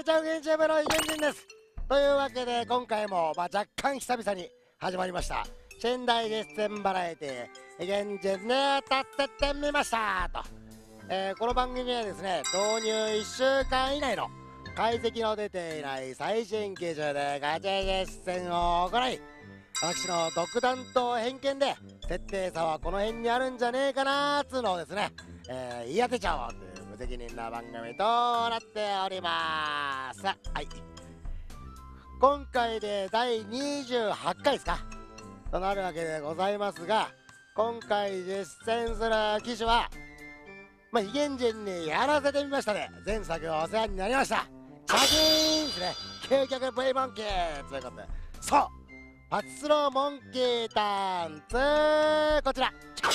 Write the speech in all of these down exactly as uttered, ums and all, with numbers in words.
ーチャンゲンチームのイゲンジンです。というわけで今回も、まあ、若干久々に始まりました仙台実践バラエティイゲンジンで立ててみましたと、えー、この番組はですね導入いっしゅうかん以内の解析の出ていない最新機種でガチ実践を行い、私の独断と偏見で設定差はこの辺にあるんじゃねえかなーつうのをですね、えー、言い当てちゃおうという無責任な番組となっております。はい、今回でだいにじゅうはちかいですかとなるわけでございますが、今回実践する機種はまあ、イゲンジンにやらせてみましたね。前作お世話になりました。チャキーンですね。究極 V モンキーということで、そうパチスロモンキーターンツこちら。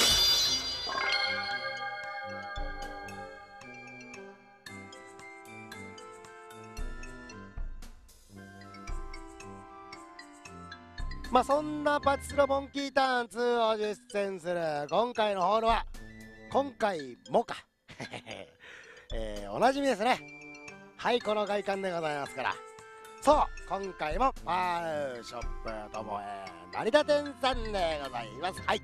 まあそんなパチスロモンキーターンツを実践する今回のホールは今回もかえー、おなじみですね。はい、この外観でございますから。そう、今回もパールショップともえ成田店さんでございます。はい、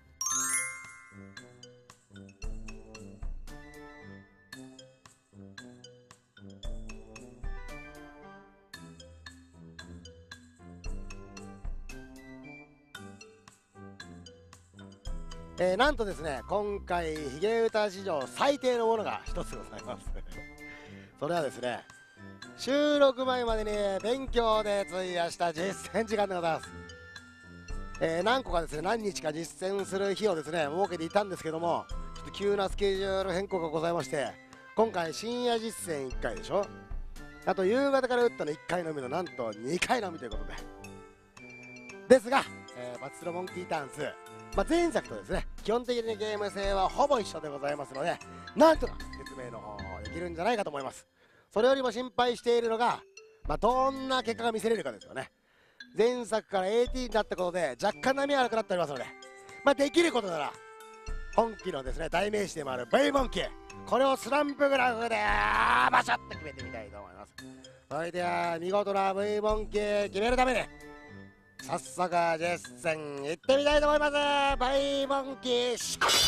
えー、なんとですね今回ヒゲ歌史上最低のものが一つございますそれはですね、収録前までに勉強で費やした実践時間でございます。えー、何個かですね何日か実践する日をですね設けていたんですけども、ちょっと急なスケジュール変更がございまして、今回深夜実践いっかいでしょ、あと夕方から打ったのいっかいのみのなんとにかいのみということでですが、えー、パチスロモンキーターンツー、まあ、前作とですね基本的にゲーム性はほぼ一緒でございますので、なんとか説明の方できるんじゃないかと思います。それよりも心配しているのが、まあ、どんな結果が見せれるかですよね。前作から エーティー になったことで若干波が悪くなっておりますので、まあ、できることなら本機のですね代名詞でもある V モンキー、これをスランプグラフでバシャッと決めてみたいと思います。それでは見事な V モンキー決めるために早速実践いってみたいと思います。 V モンキー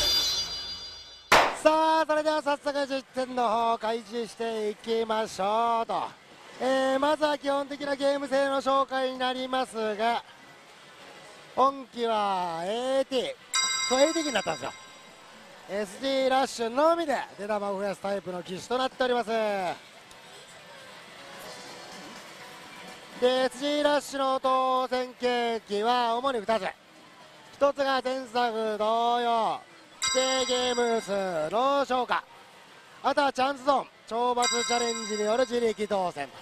さあ、それでは早速実践の方を開始していきましょうと、えー、まずは基本的なゲーム性の紹介になりますが、本機は エーティー そう エーティー 機になったんですよ。 エスジー ラッシュのみで出玉を増やすタイプの機種となっております。で エスジー ラッシュの当選景気は主にふたつ、ひとつが前作同様規定ゲーム数の消化、あとはチャンスゾーン懲罰チャレンジによる自力当選。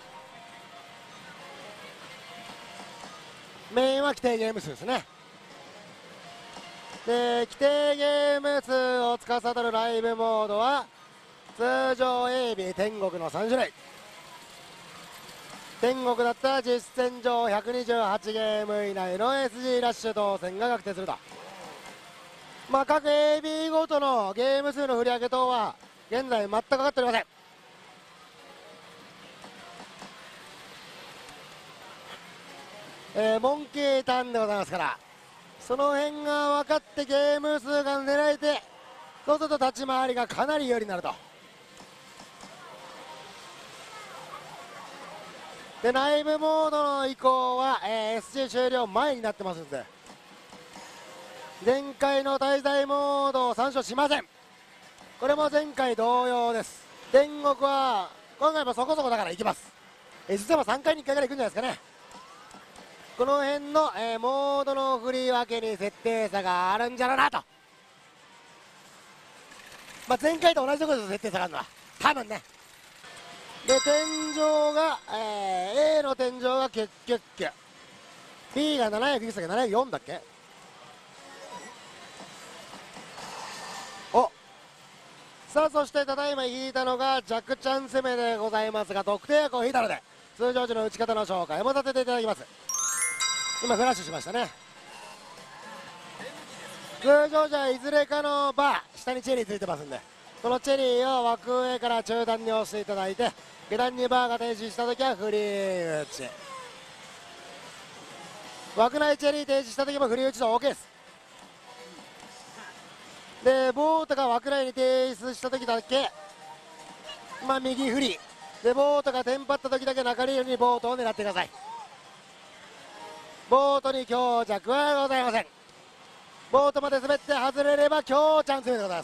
メインは規定ゲーム数ですね。で規定ゲーム数を司るライブモードは通常 エービー 天国のさん種類、天国だったら実戦上ひゃくにじゅうはちゲーム以内の エスジー ラッシュ当選が確定すると。まあ各 エービー ごとのゲーム数の振り上げ等は現在全くかかっておりません。えー、モンキーターンでございますから、その辺が分かってゲーム数が狙えて、そうすると立ち回りがかなり有利になると。で内部モードの移行は、えー、エスジー 終了前になってますので、前回の滞在モードを参照しません。これも前回同様です。天国は今回もそこそこだから行きます。えー、実はさんかいにいっかいぐらい行くんじゃないですかね。この辺の、えー、モードの振り分けに設定差があるんじゃろうなと。まあ、前回と同じところで設定差があるのは多分ね。で天井が、えー、A の天井がキュッキュッキュ、 B がななひゃくいくつだっけ、ななひゃくよんだっけ。おさあ、そしてただいま引いたのが弱チャン攻めでございますが、特定役を引いたので通常時の打ち方の紹介もさせていただきます。今フラッシュしましたね。通常時はいずれかのバー下にチェリーついてますんで、 このチェリーを枠上から中段に押していただいて、下段にバーが停止したときは振り打ち、枠内チェリー停止したときも振り打ちと OK です。でボートが枠内に停止したときだけ、まあ、右振りでボートがテンパったときだけ中リールにボートを狙ってください。ボートに強弱はございません。ボートまで滑って外れれば強チャンスでございます。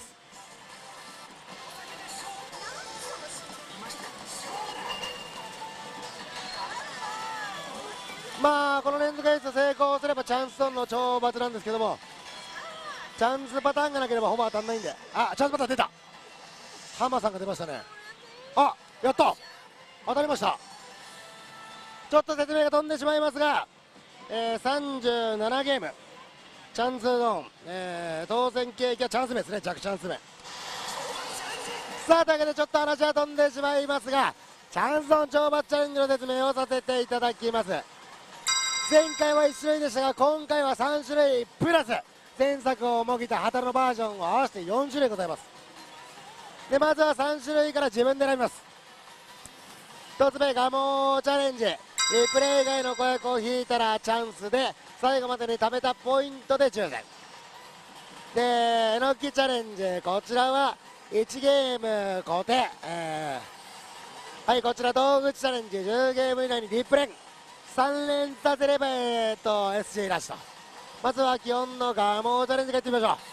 まあこの連続エース成功すればチャンスゾーンの懲罰なんですけども、チャンスパターンがなければほぼ当たんないんで、あ、チャンスパターン出た、ハマさんが出ましたね。あ、やった、当たりました。ちょっと説明が飛んでしまいますが、えー、さんじゅうななゲームチャンスゾーン、えー、当選景気はチャンス目ですね、弱チャンス目。さあというわけでちょっと話は飛んでしまいますが、チャンスゾーン懲罰チャレンジの説明をさせていただきます。前回はいち種類でしたが、今回はさん種類プラス前作をもぎた旗のバージョンを合わせてよん種類ございます。でまずはさん種類から自分で選びます。ひとつめ、ガモチャレンジ、リプレイ以外の子役を引いたらチャンスで、最後までに貯めたポイントで抽選で、えのきチャレンジ、こちらはいちゲーム固定、えー、はい、こちら道具チャレンジ、じゅうゲーム以内にリプレイさん連させれば、えー、っと エスジー ラッシュと。まずは基本のガモチャレンジからいってみましょ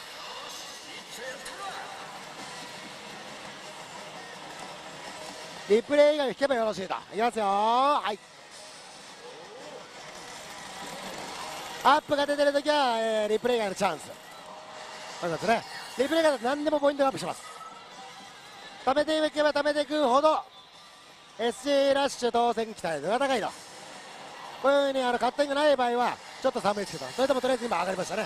う。リプレイ以外引けばよろしいと。いきますよ、はい、アップが出てるときは、えー、リプレイ以外のチャンス、そうですね、リプレイ以外だと何でもポイントがアップします。貯めていけば貯めていくほど エスジー ラッシュ当選期待度が高いと。こういうふうにあのカットインがない場合はちょっと寒いですけど、それともとりあえず今上がりましたね。はい、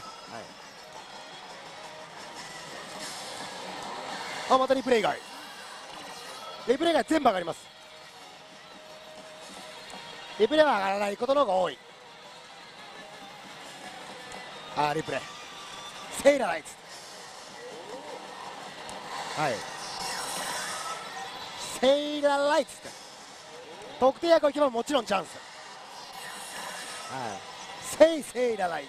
あ、またリプレイ以外、リプレイ以外全部上がります。リプレイは上がらないことの方が多い。あ、リプレイセイラーライツ、はい、セイラーライツって特定役をいけばもちろんチャンス、はい、セイセイラーライツ、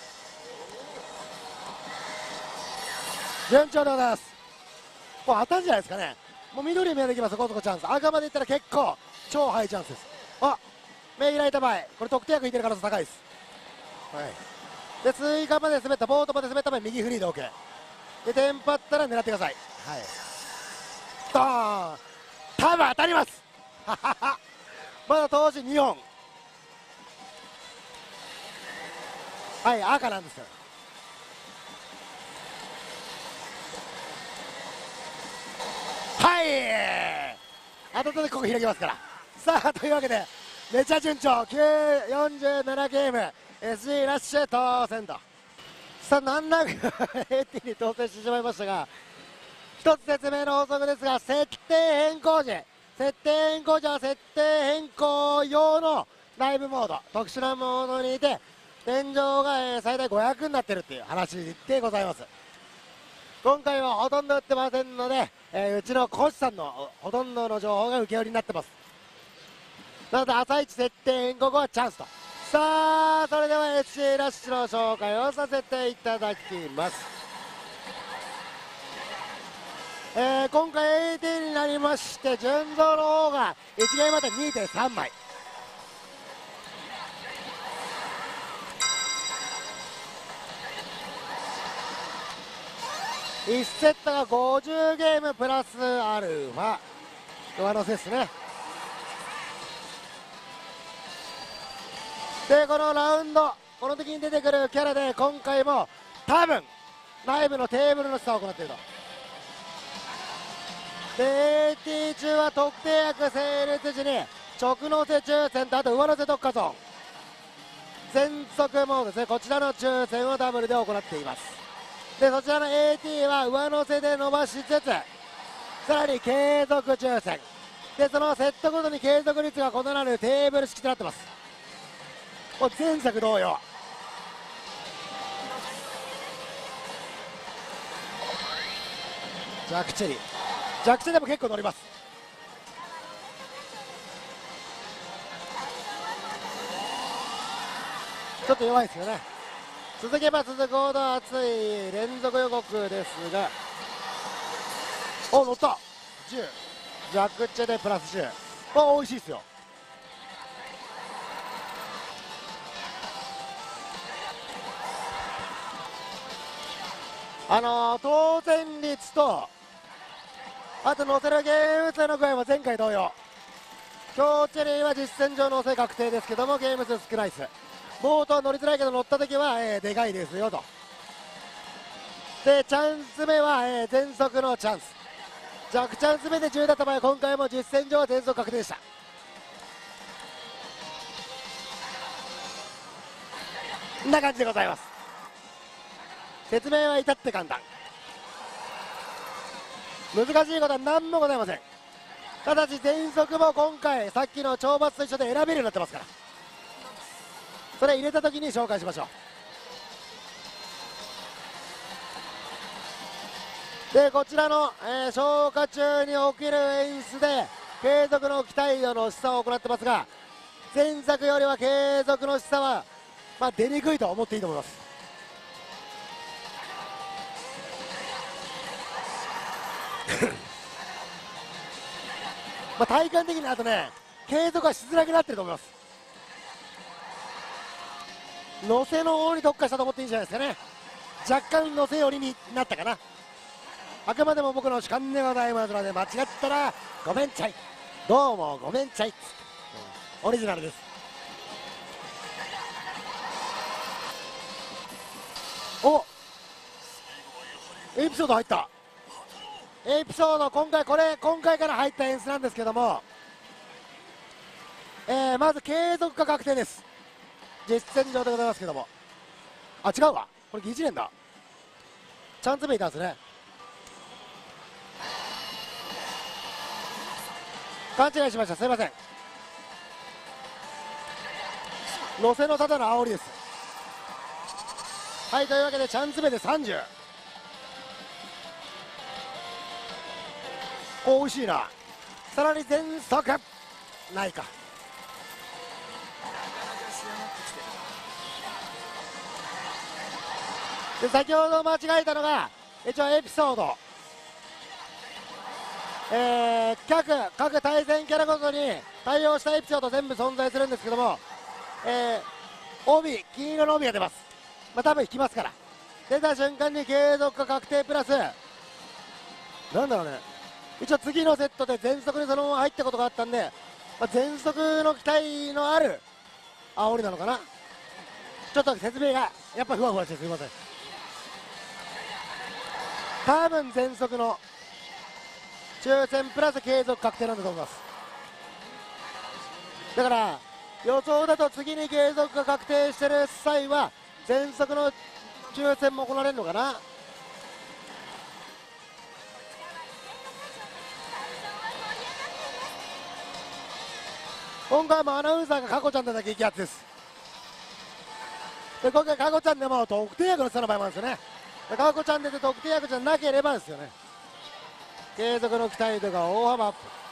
順調でございます。もう当たるんじゃないですかね。もう緑見えてきます、そこそこチャンス、赤までいったら結構超ハイチャンスです。あ、目開いた場合これ特定役いてる可能性高いです。はい、で追加まで滑った、ボートまで滑った場合右フリーで OK で、テンパったら狙ってください。はい、ドーン、多分当たりますまだ当時にほん、はい、赤なんですよ。はい、当たったでここ開きますから。さあというわけでめちゃ順調、きゅうよんじゅうななゲーム エスジー ラッシュ当選と。さあ難なくエーティー に当選してしまいましたが、一つ説明の法則ですが、設定変更時設定変更時は設定変更用のライブモード、特殊なモードにいて天井が、えー、最大ごひゃくになってるっていう話でございます。今回はほとんど売ってませんので、えー、うちのコシさんのほとんどの情報が受け売りになってます。なので朝一設定変更後はチャンスと。さあそれでは エスジー ラッシュの紹介をさせていただきます。えー、今回 エーティー になりまして、順増の方がいちゲームあたり にてんさん 枚、いちセットがごじゅうゲームプラスアルファ上乗せですね。でこのラウンド、この時に出てくるキャラで今回も多分内部のテーブルの下を行っていると。で エーティー 中は特定役成立時に直乗せ抽選と、あと上乗せ特化ゾーン全速モードですね、こちらの抽選をダブルで行っています。でそちらの エーティー は上乗せで伸ばしつつ、さらに継続抽選で、そのセットごとに継続率が異なるテーブル式となってます。もう前作同様。 ジャックチェリー、ジャックチェでも結構乗ります。ちょっと弱いですよね。続けば続くほど熱い連続予告ですが、お乗ったじゅう、ジャックチェでプラスじゅう、あ美味しいですよ。あのー、当選率とあと乗せるゲーム数の具合は前回同様、今日チェリーは実戦上乗せ確定ですけども、ゲーム数少ないです。ボートは乗りづらいけど乗った時は、えー、でかいですよと。でチャンス目は、えー、全速のチャンス、弱チャンス目でじゅうだった場合、今回も実戦上は全速確定でした。こんな感じでございます。説明は至って簡単、難しいことは何もございません。ただし全速も今回さっきの懲罰と一緒で選べるようになってますから、それ入れた時に紹介しましょう。でこちらの、えー、消化中に起きる演出で継続の期待度の示唆を行ってますが、前作よりは継続の示唆は、まあ、出にくいと思っていいと思います。まあ体感的にあとね、継続はしづらくなってると思います。乗せの方に特化したと思っていいんじゃないですかね。若干乗せ寄りになったかな。あくまでも僕の主観でございますので、間違ったらごめんちゃい、どうもごめんちゃいっつって、オリジナルです。おエピソード入った。エピソード今回これ今回から入った演出なんですけども、えー、まず継続が確定です。実戦上でございますけども、あ違うわ、これ疑似連だ。チャンス目いたんですね。勘違いしました、すいません。乗せのただの煽りです。はい、というわけでチャンス目でさんじゅう、お美味しいな。さらに全速ないか。で先ほど間違えたのが一応エピソード、えー、各各対戦キャラごとに対応したエピソード全部存在するんですけども、えー、帯金色の帯が出ます。まあ多分引きますから、出た瞬間に継続が確定プラスなんだろうね、一応次のセットで全速にそのまま入ったことがあったんで、まあ、全速の期待のある煽りなのかな。ちょっと説明がやっぱふわふわしてすみません。多分全速の抽選プラス継続確定なんだと思います。だから予想だと次に継続が確定してる際は全速の抽選も行われるのかな。今回もアナウンサーがカコちゃんでだけ激アツです。で今回カコちゃんでも特定役の人の場合もあるんですよね。カコちゃんで特定役じゃなければですよね。継続の期待度が大幅アッ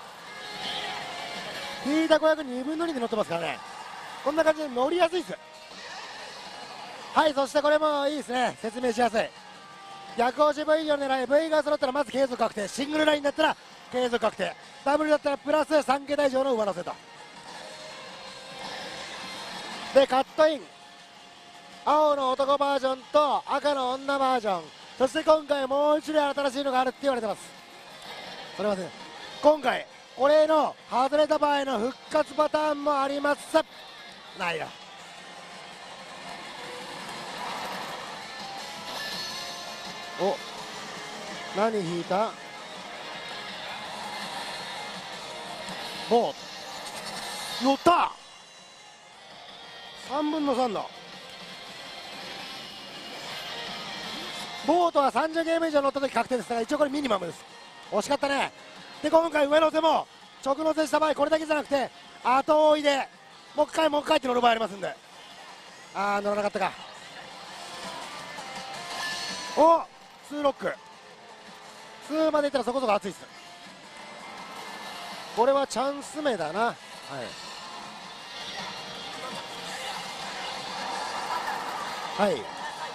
プ、引いたごひゃくにぶんのにで乗ってますからね。こんな感じで乗りやすいです。はい、そしてこれもいいですね、説明しやすい。逆押し V を狙い、 V が揃ったらまず継続確定、シングルラインだったら継続確定、ダブルだったらプラスさんけた以上の上乗せと。でカットイン、青の男バージョンと赤の女バージョン、そして今回もう一種類新しいのがあるって言われてます。それはね、今回これの外れた場合の復活パターンもあります。ないな。お何引いた。ボート乗った、さんぶんのさんだ。ボートはさんじゅうゲーム以上乗った時確定ですから、一応これミニマムです。惜しかったね。で今回上乗せも直乗せした場合これだけじゃなくて後追いでもう一回もう一回って乗る場合ありますんで、ああ乗らなかったか。おツーロックにまでいったらそこそこ熱いです。これはチャンス目だな。はい、はい、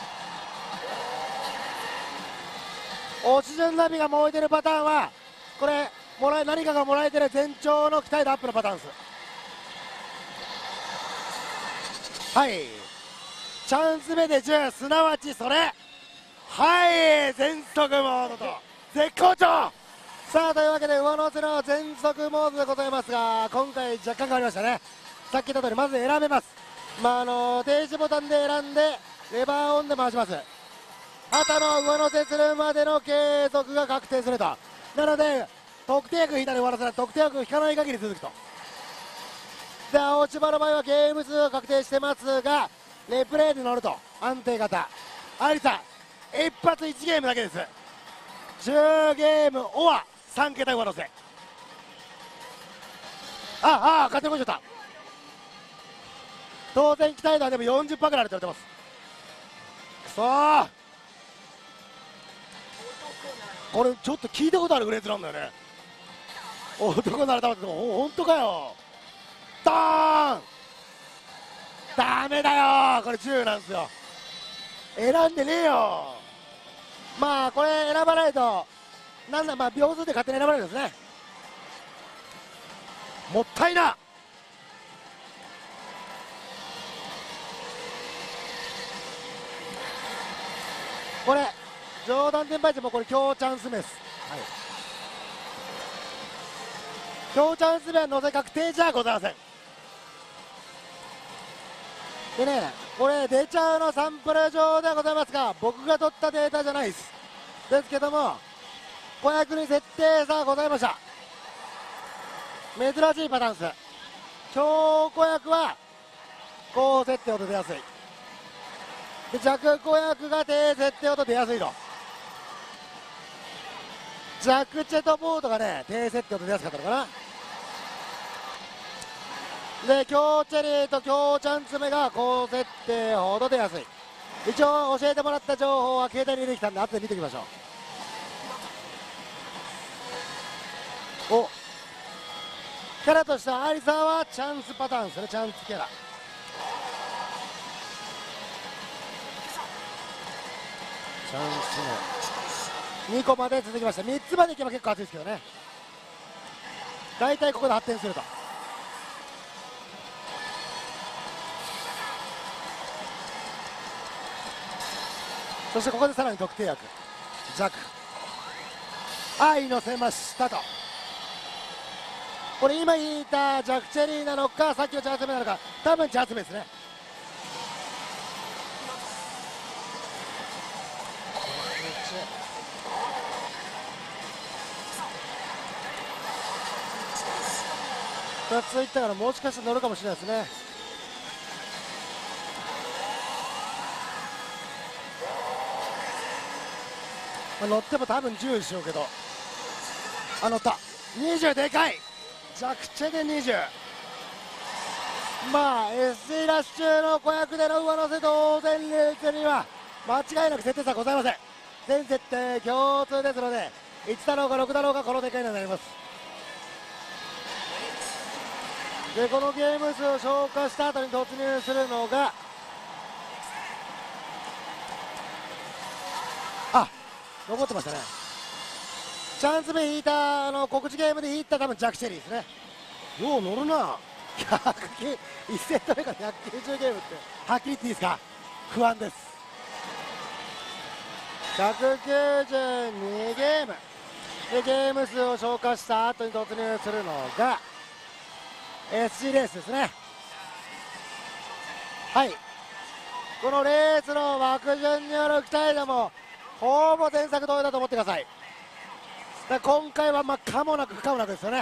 オキシジェンナビが燃えてるパターンはこれもらえ何かがもらえてる前兆の期待度アップのパターンです。はい、チャンス目でじゅう、すなわちそれ、はい、全速モードと絶好調。さあというわけで上乗せの全速モードでございますが、今回若干変わりましたね。さっき言った通りまず選べます。まああの停止ボタンで選んでレバーオンで回します。旗の上乗せするまでの継続が確定すると。なので特定役引いたり終わらせない、特定役引かない限り続くと。で青芝の場合はゲーム数が確定してますがレプレイで乗ると安定型。ありさん一発いちゲームだけです。じゅうゲームオアさん桁上乗せ。ああ勝手にこいちゃった。当然期待度はでも よんじゅっパーセント ぐらいあると言われてます。くそー、これちょっと聞いたことあるフレーズなんだよね。男ならたまっても本当かよ。ドーンダメだよ、これじゅうなんですよ。選んでねえよ。まあこれ選ばないとなんだ、まあ秒数で勝手に選ばれるんですね。もったいな。これ上段転売値もこれ強チャンス目です。はい、強チャンス目は乗せ確定じゃございません。でね、これ出ちゃうのサンプル上ではございますが僕が取ったデータじゃないです。ですけども子役に設定差がございました。珍しいパターンです。強子役は高設定ほど出やすいで、弱子役が低設定ほど出やすいと。弱チェとボードがね低設定ほど出やすかったのかな。で強チェリーと強チャンツメが高設定ほど出やすい。一応教えてもらった情報は携帯に入れてきたんで後で見ておきましょう。おキャラとしてはアリサはチャンスパターンですね。チャンスキャラチャンスのにこまで続きました。みっつまでいけば結構熱いですけどね。大体ここで発展すると。そしてここでさらに特定役弱愛乗せましたと。これ今引いたジャクチェリーなのかさっきのチャンス目なのか、多分チャンス目ですね。ふたついったからもしかしたら乗るかもしれないですね。まあ、乗っても多分じゅうでしょうけど、あ乗ったにじゅうでかい弱チェでにじゅう。まあ エスジー ラッシュの子役での上乗せ当然列には間違いなく設定差ございません。全設定共通ですのでいちだろうがろくだろうがこのでかいのになります。でこのゲーム数を消化した後に突入するのがあ残ってましたね。チャンス目引いたあの告知ゲームで引いた多分ジャクチェリーですね。よう乗るな。ひゃくいちセット目からひゃくきゅうじゅうゲームってはっきり言っていいですか、不安です。ひゃくきゅうじゅうにゲームでゲーム数を消化した後に突入するのが エスジー レースですね。はい、このレースの枠順による期待度もほぼ前作同様だと思ってください。だから今回はまあ可もなく不可もなくですよね。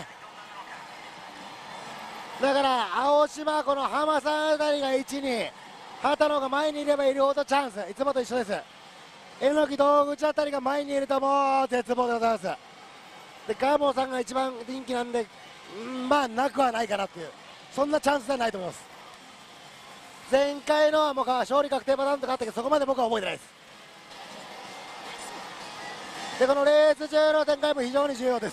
だから青島この浜さんあたりがいちに畑野が前にいればいるほどチャンス、いつもと一緒です。榎木道口あたりが前にいるともう絶望でございます。でガモさんが一番人気なんで、んまあなくはないかなっていう、そんなチャンスではないと思います。前回のはもう勝利確定パターンとかあったけどそこまで僕は覚えてないです。 でこのレース中の展開も非常に重要です。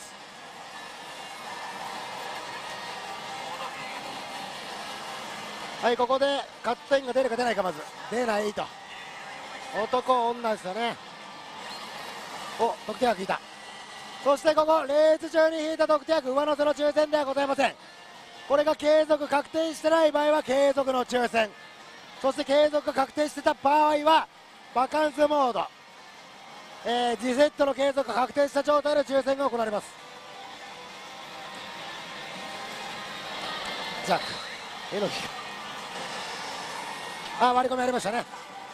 はい、ここでカットインが出るか出ないか。まず出ないと、男女ですよね。お、得点枠引いた。そしてここレース中に引いた得点枠上乗せの抽選ではございません。これが継続確定してない場合は継続の抽選、そして継続が確定してた場合はバカンスモード、えー、次セットの継続が確定した状態で抽選が行われます。ジャックえのきあ割り込みありましたね。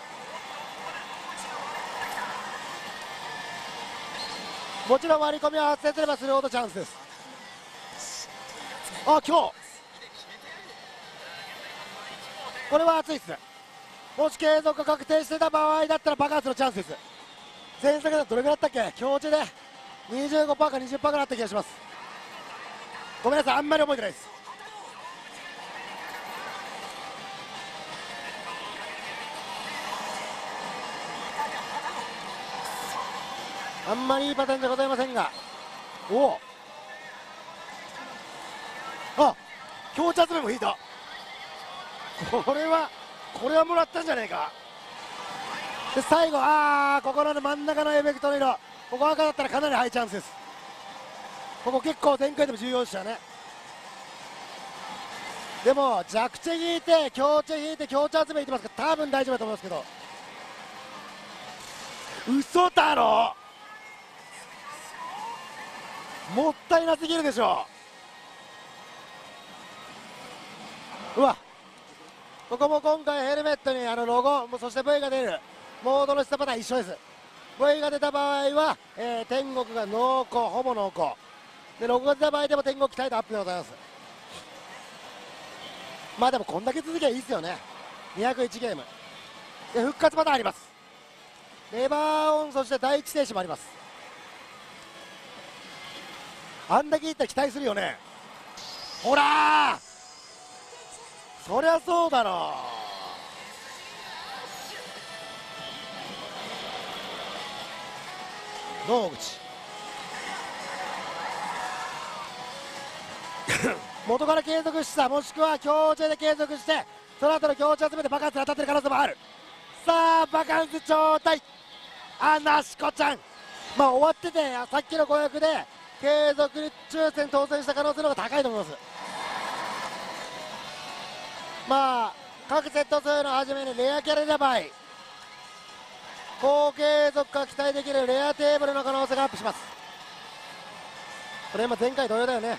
もちろん割り込みは発生すればするほどチャンスです。あ今日これは熱いっす。もし継続が確定してた場合だったら爆発のチャンスです。前作だとどれぐらいだったっけ、強値で にじゅうごパーセント か にじゅっパーセント ぐらいあった気がします。ごめんなさい、あんまり覚えてないです。あんまりいいパターンじゃございませんが、おおあ強値集めも引いた。これはこれはもらったんじゃねえか。で最後ああここの真ん中のエフェクトの色、ここ赤だったらかなりハイチャンスです。ここ結構展開でも重要でしたね。でも弱値引いて強値引いて強値集めいってますから多分大丈夫だと思いますけど、嘘だろ、もったいなすぎるでしょ。うわここも今回ヘルメットにあのロゴ、そして V が出るモードの下パターン一緒です。 V が出た場合は、えー、天国が濃厚ほぼ濃厚で、ロゴが出た場合でも天国期待度アップでございます。まあでもこんだけ続きゃいいですよね。にひゃくいちゲームで復活パターンあります。レバーオン、そして第一停止もあります。あんだけいったら期待するよね。ほらーそりゃそうだろう。野口元から継続した、もしくは強値で継続してその後の強値集めて爆発に当たってる可能性もある。さあバカンス状態、あなしこちゃん、まあ終わっててさっきのごひゃくで継続抽選当選した可能性の方が高いと思います。まあ各セット数の初めにレアキャラの場合高継続が期待できるレアテーブルの可能性がアップします。これ今前回同様だよね。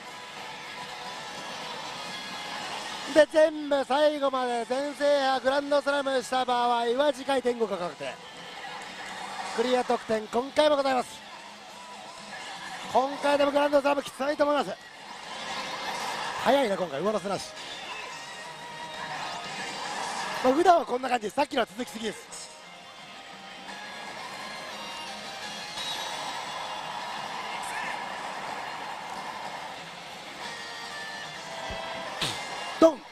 で全部最後まで全制覇グランドスラムした場合は次回天国が確定、クリア得点今回もございます。今回でもグランドスラムきついと思います。早いな今回上乗せなし、まあ、普段はこんな感じです。さっきのは続きすぎです。ドン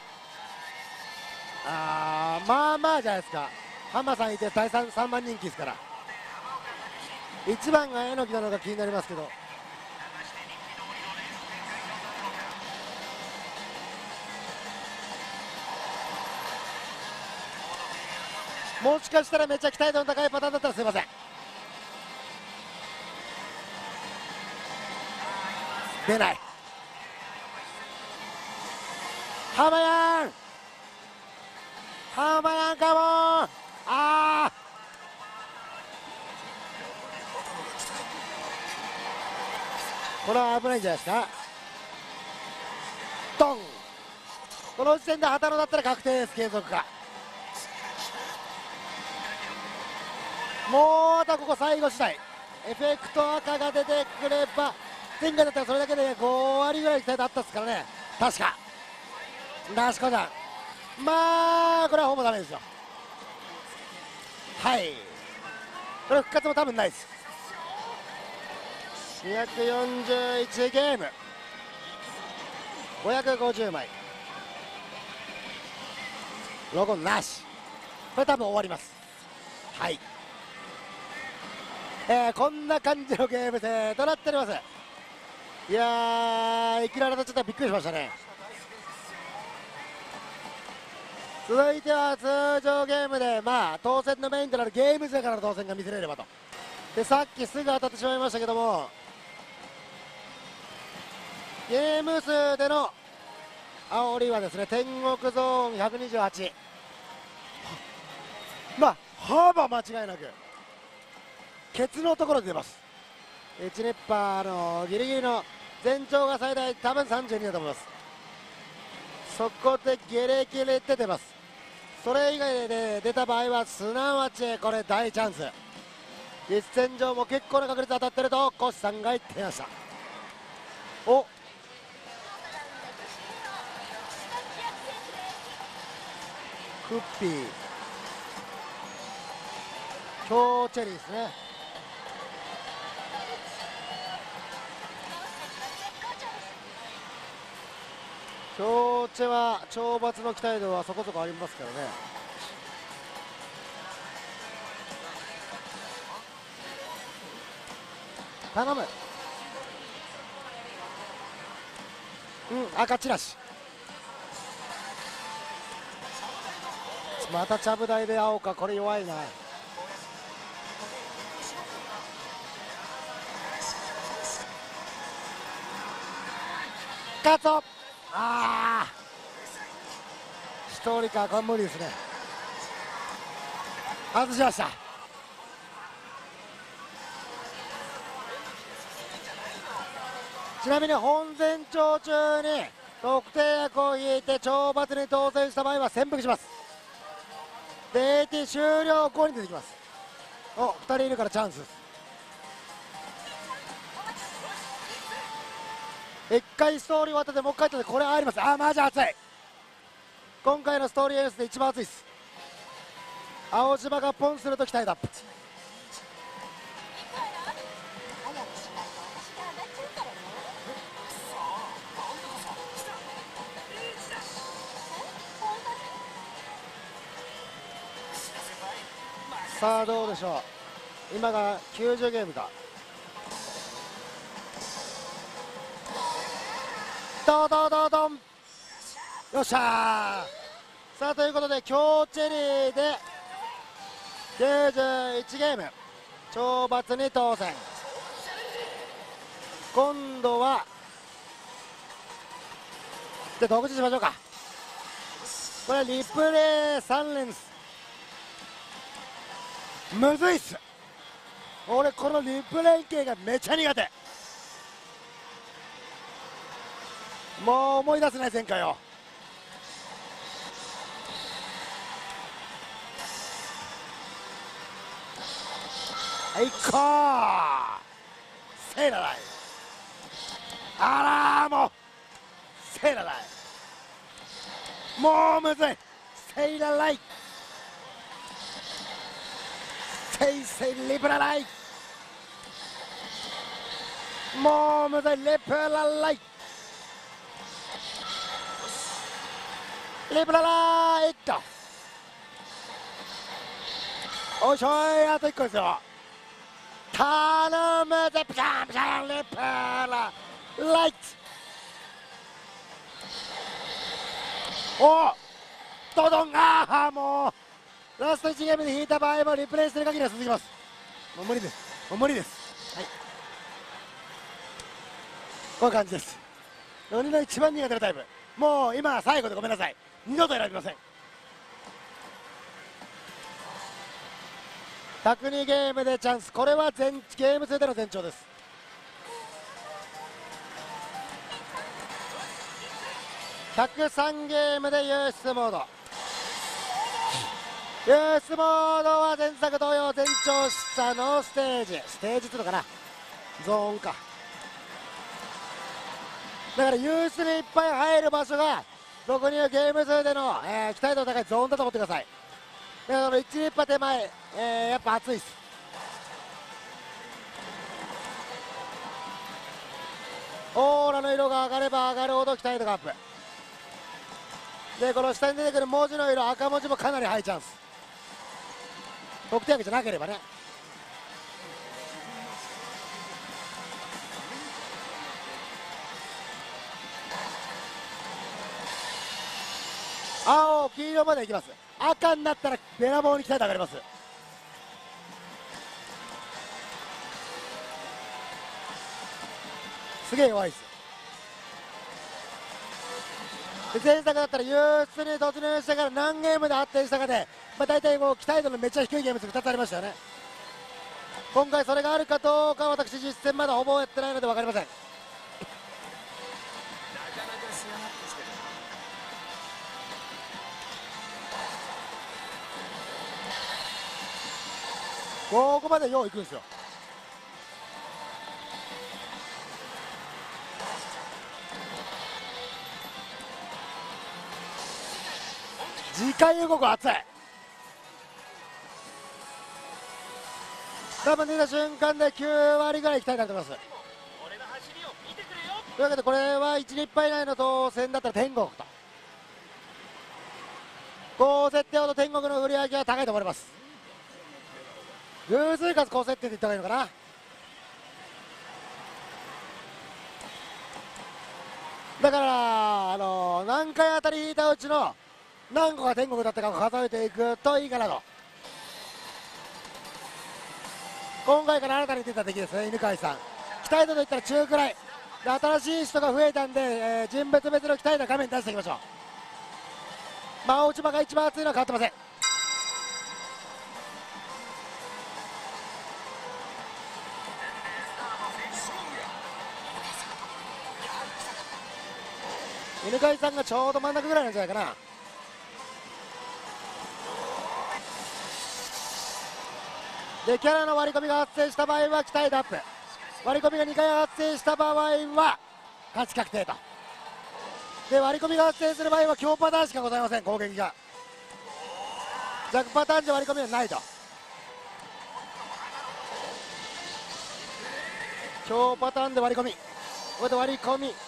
あーまあまあじゃないですか。ハマさんいて第 3, さんばん人気ですから、いちばんがえのきなのが気になりますけど、もしかしたらめっちゃ期待度の高いパターンだったらすいません。出ないハマヤンハマヤンカモンあーこれは危ないんじゃないですか。ドンこの時点で旗野だったら確定です。継続かもうあとここ最後次第エフェクト赤が出てくれば、前回だったらそれだけでご割ぐらい期待だったですからね確か。なしこちゃんまあこれはほぼダメですよ。はいこれ復活も多分ないです。にひゃくよんじゅういちゲームごひゃくごじゅうまいロゴなし、これ多分終わります。はいえー、こんな感じのゲーム性となっております。いやー、いきなり当たっちゃったらびっくりしましたね。続いては通常ゲームで、まあ、当選のメインとなるゲーム性からの当選が見せれればと。で、さっきすぐ当たってしまいましたけども、ゲーム数での煽りはですね、天国ゾーンひゃくにじゅうはち、まあ幅間違いなくケツのところで出ます。いちニッパーのギリギリの全長が最大多分さんじゅうにだと思います。そこでゲレゲレって出ます。それ以外で出た場合はすなわちこれ大チャンス。実戦上も結構な確率当たってるとコシさんが言ってました。おクッピー強チェリーですね。強チェは懲罰の期待度はそこそこありますからね。頼む。うん、赤チラシ。またちゃぶ台で青か、これ弱いな。カツオ、ああ一人か、これ無理ですね。外しました。ちなみに本前兆中に特定役を引いて懲罰に当選した場合は潜伏します。で エーティー 終了後に出てきます。お、ふたりいるからチャンスです。いっかいストーリー終わったでもう一回やってこれあります。あーマジ熱い。今回のストーリーエースで一番熱いです。青島がポンすると期待だ。さあどうでしょう。今がきゅうじゅうゲームか。ドドドドン、よっしゃー。さあということで強チェリーできゅうじゅういちゲーム懲罰に当選。今度はじゃあ独自しましょうか。これリプレイさん連です。むずいっす。俺このリプレイ系がめちゃ苦手。もう思い出せない前回よ。はいこーセイラライ、あらーもうセイラライ、もうむずい。セイラライ、セイセイリプラライ、もうむずい。リプラライ、リプラライっと、おいしょい、あといっこですよ。頼むぜ、ピャンピャンリプラライト。おドドン、あーもうラストいちゲームで引いた場合もリプレイしてる限りは続きます。もう無理です、もう無理です。はい、こういう感じです。鬼の一番苦手なタイプ。もう今最後でごめんなさい、二度と選びません。ひゃくにゲームでチャンス。これは全ゲーム数での前兆です。ひゃくさんゲームで輸出モード。輸出モードは前作同様前兆者のステージ、ステージっていうのかな、ゾーンか。だから輸出にいっぱい入る場所が俗に言うゲーム数での、えー、期待度の高いゾーンだと思ってください。だからいちリッパー手前、えー、やっぱ熱いです。オーラの色が上がれば上がるほど期待度がアップで、この下に出てくる文字の色、赤文字もかなりハイチャンス。得点枠じゃなければね。 青黄色までいきます。赤になったらべらぼうに期待度上がります。すげえ弱いです。で前作だったら優出に突入してから何ゲームで発展したかで、まあ、大体こう期待度のめっちゃ低いゲームふたつありましたよね。今回それがあるかどうかは私実戦まだほぼやってないので分かりません。ここまでよういくんですよ。次回予告熱い。多分出た瞬間できゅうわりぐらいいきたいなと思います。というわけでこれはいち、にぱい以内の当選だったら天国と、高設定ほど天国の売り上げは高いと思います。偶数かつ高設定って言った方がいいのかな。だからあのー、何回当たり引いたうちの何個が天国だったかを数えていくといいかなと。今回から新たに出た敵ですね、犬飼さん。期待度といったら中くらいで、新しい人が増えたんで、えー、人物別の期待度画面に出していきましょう。まあ青島が一番熱いのは変わってません。犬飼さんがちょうど真ん中ぐらいなんじゃないかな。でキャラの割り込みが発生した場合は期待度アップ、割り込みがにかい発生した場合は勝ち確定と。で割り込みが発生する場合は強パターンしかございません。攻撃が弱パターンで割り込みはないと。強パターンで割り込み、これで割り込み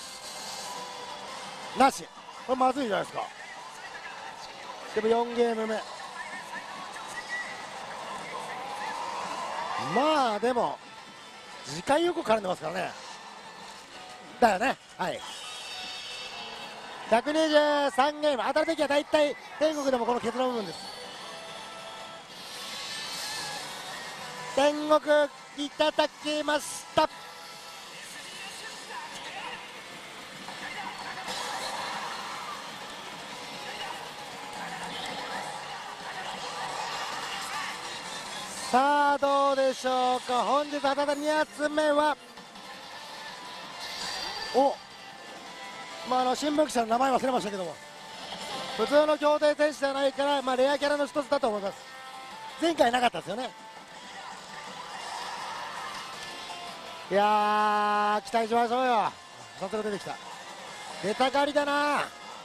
なし、これまずいじゃないですか。でもよんゲーム目、まあでも時間よく絡んでますからね。だよね。はい、ひゃくにじゅうさんゲーム当たるときは大体天国でもこのケツの部分です。天国いただきました。さあどうでしょうか。本日当たったに発目はお、まあ、あの新聞記者の名前忘れましたけども、普通の協定選手じゃないから、まあ、レアキャラの一つだと思います。前回なかったですよね。いやー期待しましょうよ。早速出てきた。出たがりだな。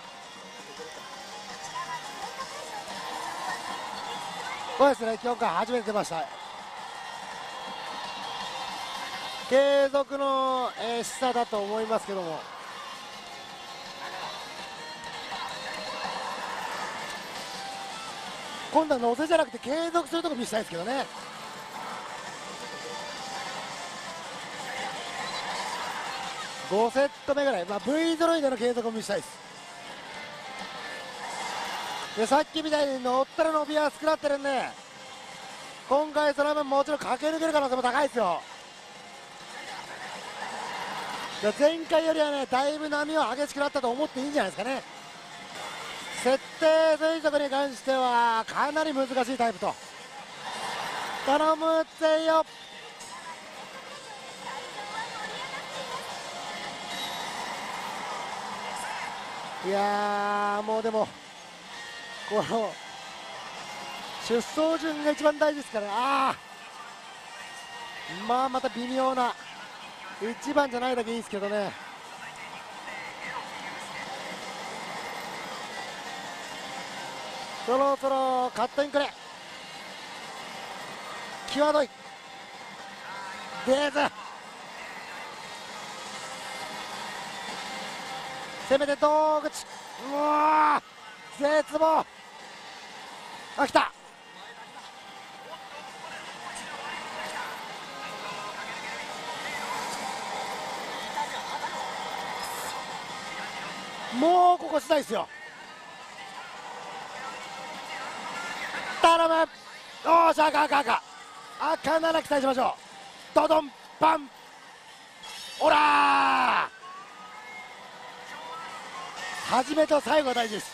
そうですね、今回初めて出ました。継続の、えー、示唆だと思いますけども、今度は乗せじゃなくて継続するとこ見せたいですけどね。ごセット目ぐらい、まあ、V 揃いでの継続を見せたいです。でさっきみたいに乗ったら伸びやすくなってるんで、今回その分もちろん駆け抜ける可能性も高いですよ。で前回よりはねだいぶ波は激しくなったと思っていいんじゃないですかね。設定推測に関してはかなり難しいタイプと。頼むぜよ。いやーもうでもこの出走順が一番大事ですから、あーまあまた微妙な、いちばんじゃないだけいいですけどね。そろそろカットインくれ。際どいデーズ、せめて道口、うわー絶望。あ来た。もうここしたいですよ。 頼む。おーし、赤赤赤赤なら期待しましょう。ドドンパン、オラー。初めと最後が大事です。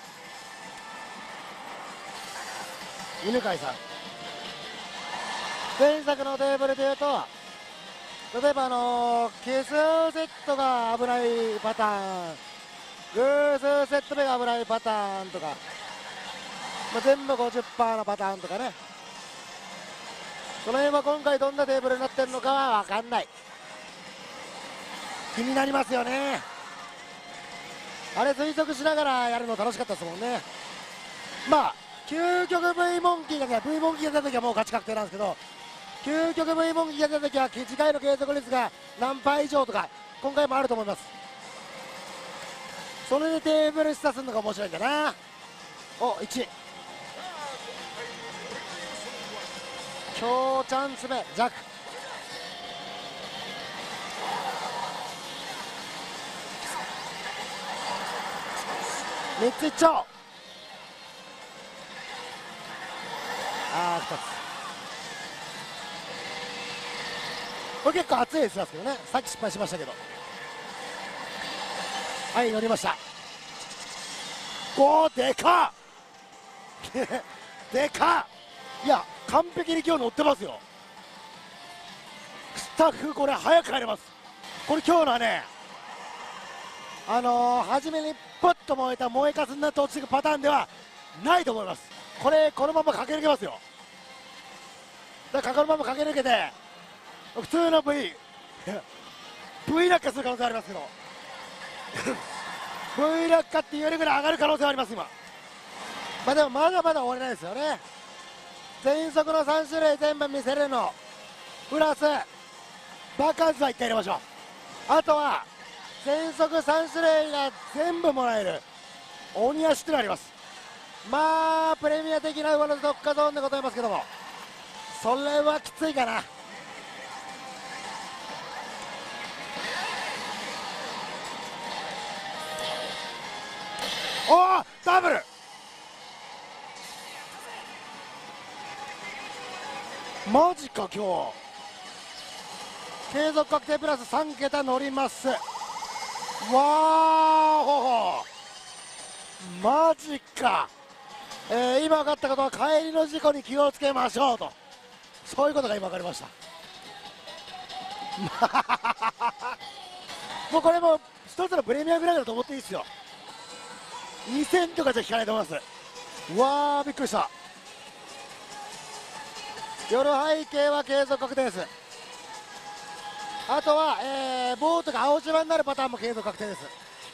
犬飼さん、前作のテーブルでいうと、例えばあのー、奇数セットが危ないパターン、偶数セット目が危ないパターンとか、まあ、全部 ごじゅっパーセント のパターンとかね、その辺は今回どんなテーブルになってるのかは分かんない。気になりますよね。あれ推測しながらやるの楽しかったですもんね。まあ究極 V モンキーがね V モンキーが出た時はもう勝ち確定なんですけど、究極 V モンキーが出た時は次回の継続率が何倍以上とか今回もあると思います。それでテーブル示唆するのが面白いんだな。おいち、今日チャンス目弱、みっついっちゃおう。あーふたつ、これ結構熱いですけどね。さっき失敗しましたけど、はい乗りました。ごでかっでかっ。いや完璧に今日乗ってますよ。スタッフこれ早く帰れます。これ今日のはね、あのー、初めにポッと燃えた燃えかすになって落ちていくパターンではないと思います。これこのまま駆け抜けますよ。だからこのまま駆け抜けて普通の V V 落下する可能性ありますけどV 落下っていうよりぐらい上がる可能性はあります今。まあでもまだまだ終わりないですよね。全速のさん種類全部見せるのプラスバカンスはいっかい入れましょう。あとは全速さん種類が全部もらえる鬼足ってのあります。まあプレミア的な上の特化ゾーンでございますけども、それはきついかな。おおダブル、マジか。今日継続確定プラスさん桁乗ります。わーほほ、マジか。えー、今分かったことは帰りの事故に気をつけましょうと、そういうことが今分かりましたもうこれも一つのプレミアぐらいだと思っていいですよ。にせんとかじゃ引かないと思います。うわーびっくりした。夜背景は継続確定です。あとは、えー、ボートが青島になるパターンも継続確定です。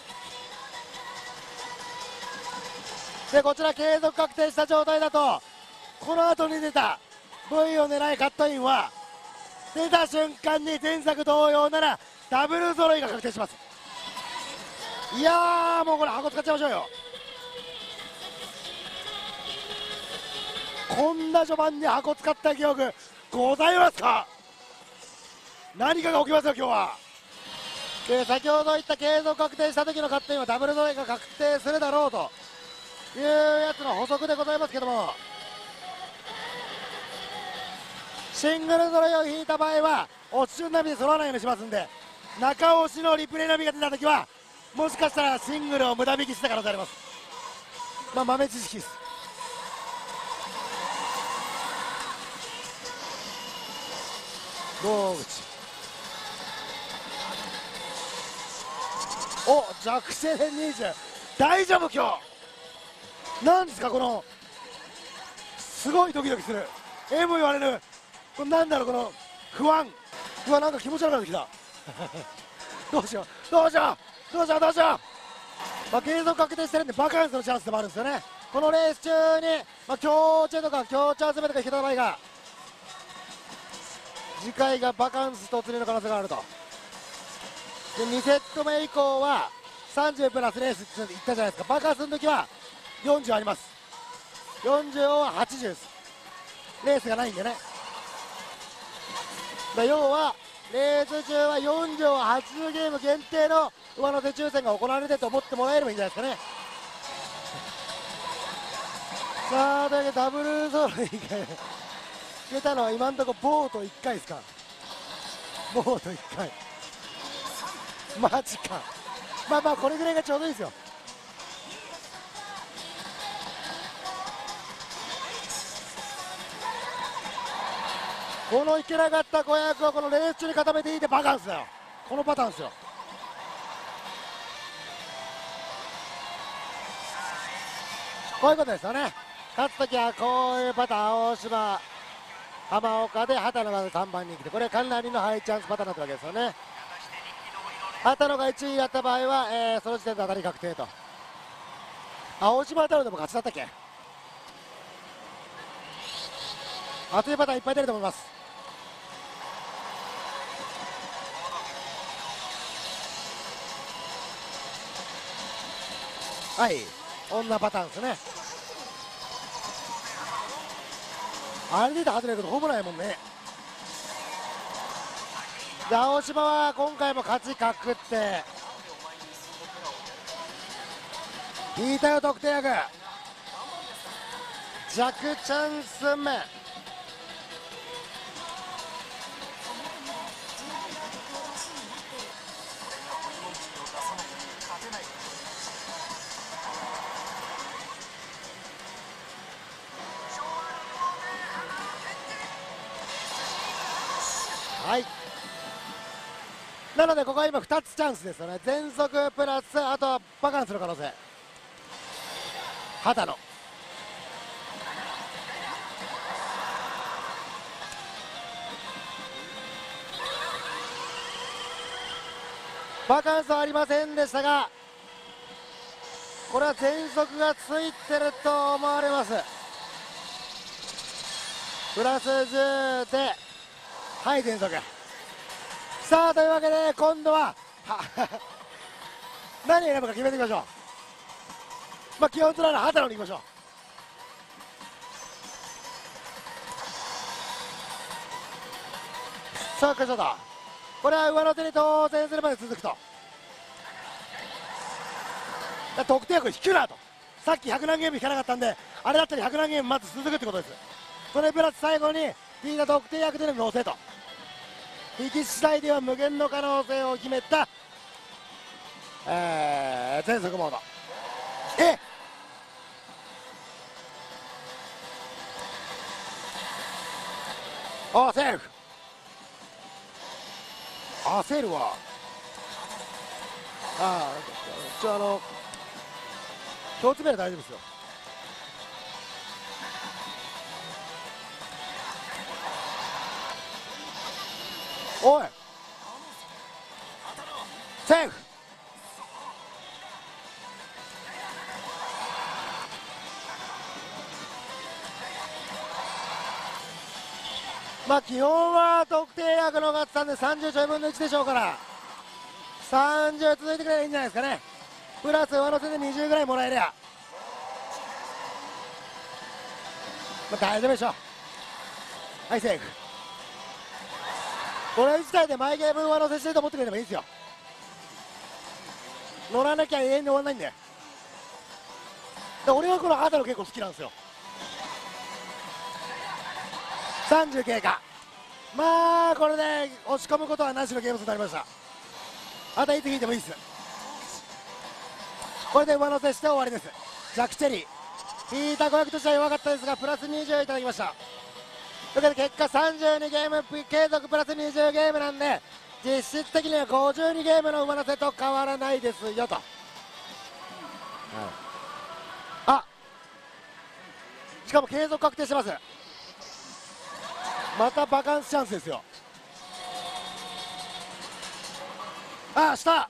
でこちら継続確定した状態だと、この後に出た V を狙いカットインは出た瞬間に前作同様ならダブル揃いが確定します。いやーもうこれ箱使っちゃいましょうよ。こんな序盤に箱使った記憶ございますか。何かが起きますよ今日は。で先ほど言った継続確定した時のカットインはダブル揃いが確定するだろうというやつの補足でございますけども、シングル揃いを引いた場合は落ち順ナビで揃わないようにしますんで、中押しのリプレイナビが出た時はもしかしたらシングルを無駄引きした可能性あります。まあ豆知識です。道口、お弱視でにじゅう、大丈夫今日。なんですかこのすごいドキドキする M 言われる、これなんだろうこの不安。うわなんか気持ち悪くなってきたどうしようどうしようどうしようどうしよう。まあ継続確定してるんでバカンスのチャンスでもあるんですよね。このレース中に、まあ、強チェとか強チャンス目とか引けた場合が次回がバカンス突入の可能性があると。でにセット目以降はさんじゅうプラスレースって言ったじゃないですか。バカンスの時はよんじゅうあります。よんじゅうははちじゅうです。レースがないんでね。だ要はレース中はよんじゅうははちじゅうゲーム限定の上乗せ抽選が行われてと思ってもらえればいいんじゃないですかね。 さあというわけでダブルゾロい出たのは今のところボートいっかいですか。ボートいっかいマジか。まあまあこれぐらいがちょうどいいですよ。このいけなかったごひゃくはこのレース中に固めていいでバカンスだよ。このパターンですよ。こういうことですよね。勝つときはこういうパターン、大島、浜岡で畑野がさんばん人気で、これかなりのハイチャンスパターンだったわけですよね。畑野がいちいだった場合は、えー、その時点で当たり確定と。あ、大島畑野でも勝ちだったっけ。熱いパターンいっぱい出ると思います。はい、こんなパターンですね。あれで外れることほぼないもんね。で青島は今回も勝ち確定。引いたよ得点役弱チャンス目。はい、なのでここは今ふたつチャンスですよね。全速プラスあとはバカンスの可能性。畑野バカンスはありませんでしたが、これは全速がついてると思われます。プラスじゅうではい全速。さあというわけで今度は何選ぶか決めていきましょう。まあ基本となら畑野にいきましょう。さあ勝ったこれは上の手に当選するまで続くと。得点力引くなと。さっきひゃく何ゲーム引かなかったんで、あれだったらひゃく何ゲームまず続くってことです。それプラス最後に引いた得点役での乗せと、引き次第では無限の可能性を決めた、えー、全速モード。えあセーフ。焦るわ。ああ一応あの共通名は大丈夫ですよ。おいセーフ。まあ基本は得点役の勝ったんでさんじゅうちょいぶんのいちでしょうから、さんじゅう続いてくればいいんじゃないですかね。プラス上乗せでにじゅうぐらいもらえりゃ、まあ、大丈夫でしょう。はいセーフ。これ自体で毎ゲーム上乗せしてると思ってくれればいいんですよ。乗らなきゃ永遠に終わんないんで。で俺はこの畑野結構好きなんですよ。さんじゅう経過。まあこれで押し込むことはなしのゲームとなりました。あといつ引いてもいいです。これで上乗せして終わりです。ジャックチェリー引いたごひゃくとしては弱かったですがプラスにじゅういただきました。というわけで結果さんじゅうにゲーム継続プラスにじゅうゲームなんで、実質的にはごじゅうにゲームの上乗せと変わらないですよと、はい、あしかも継続確定してます。またバカンスチャンスですよ。あ下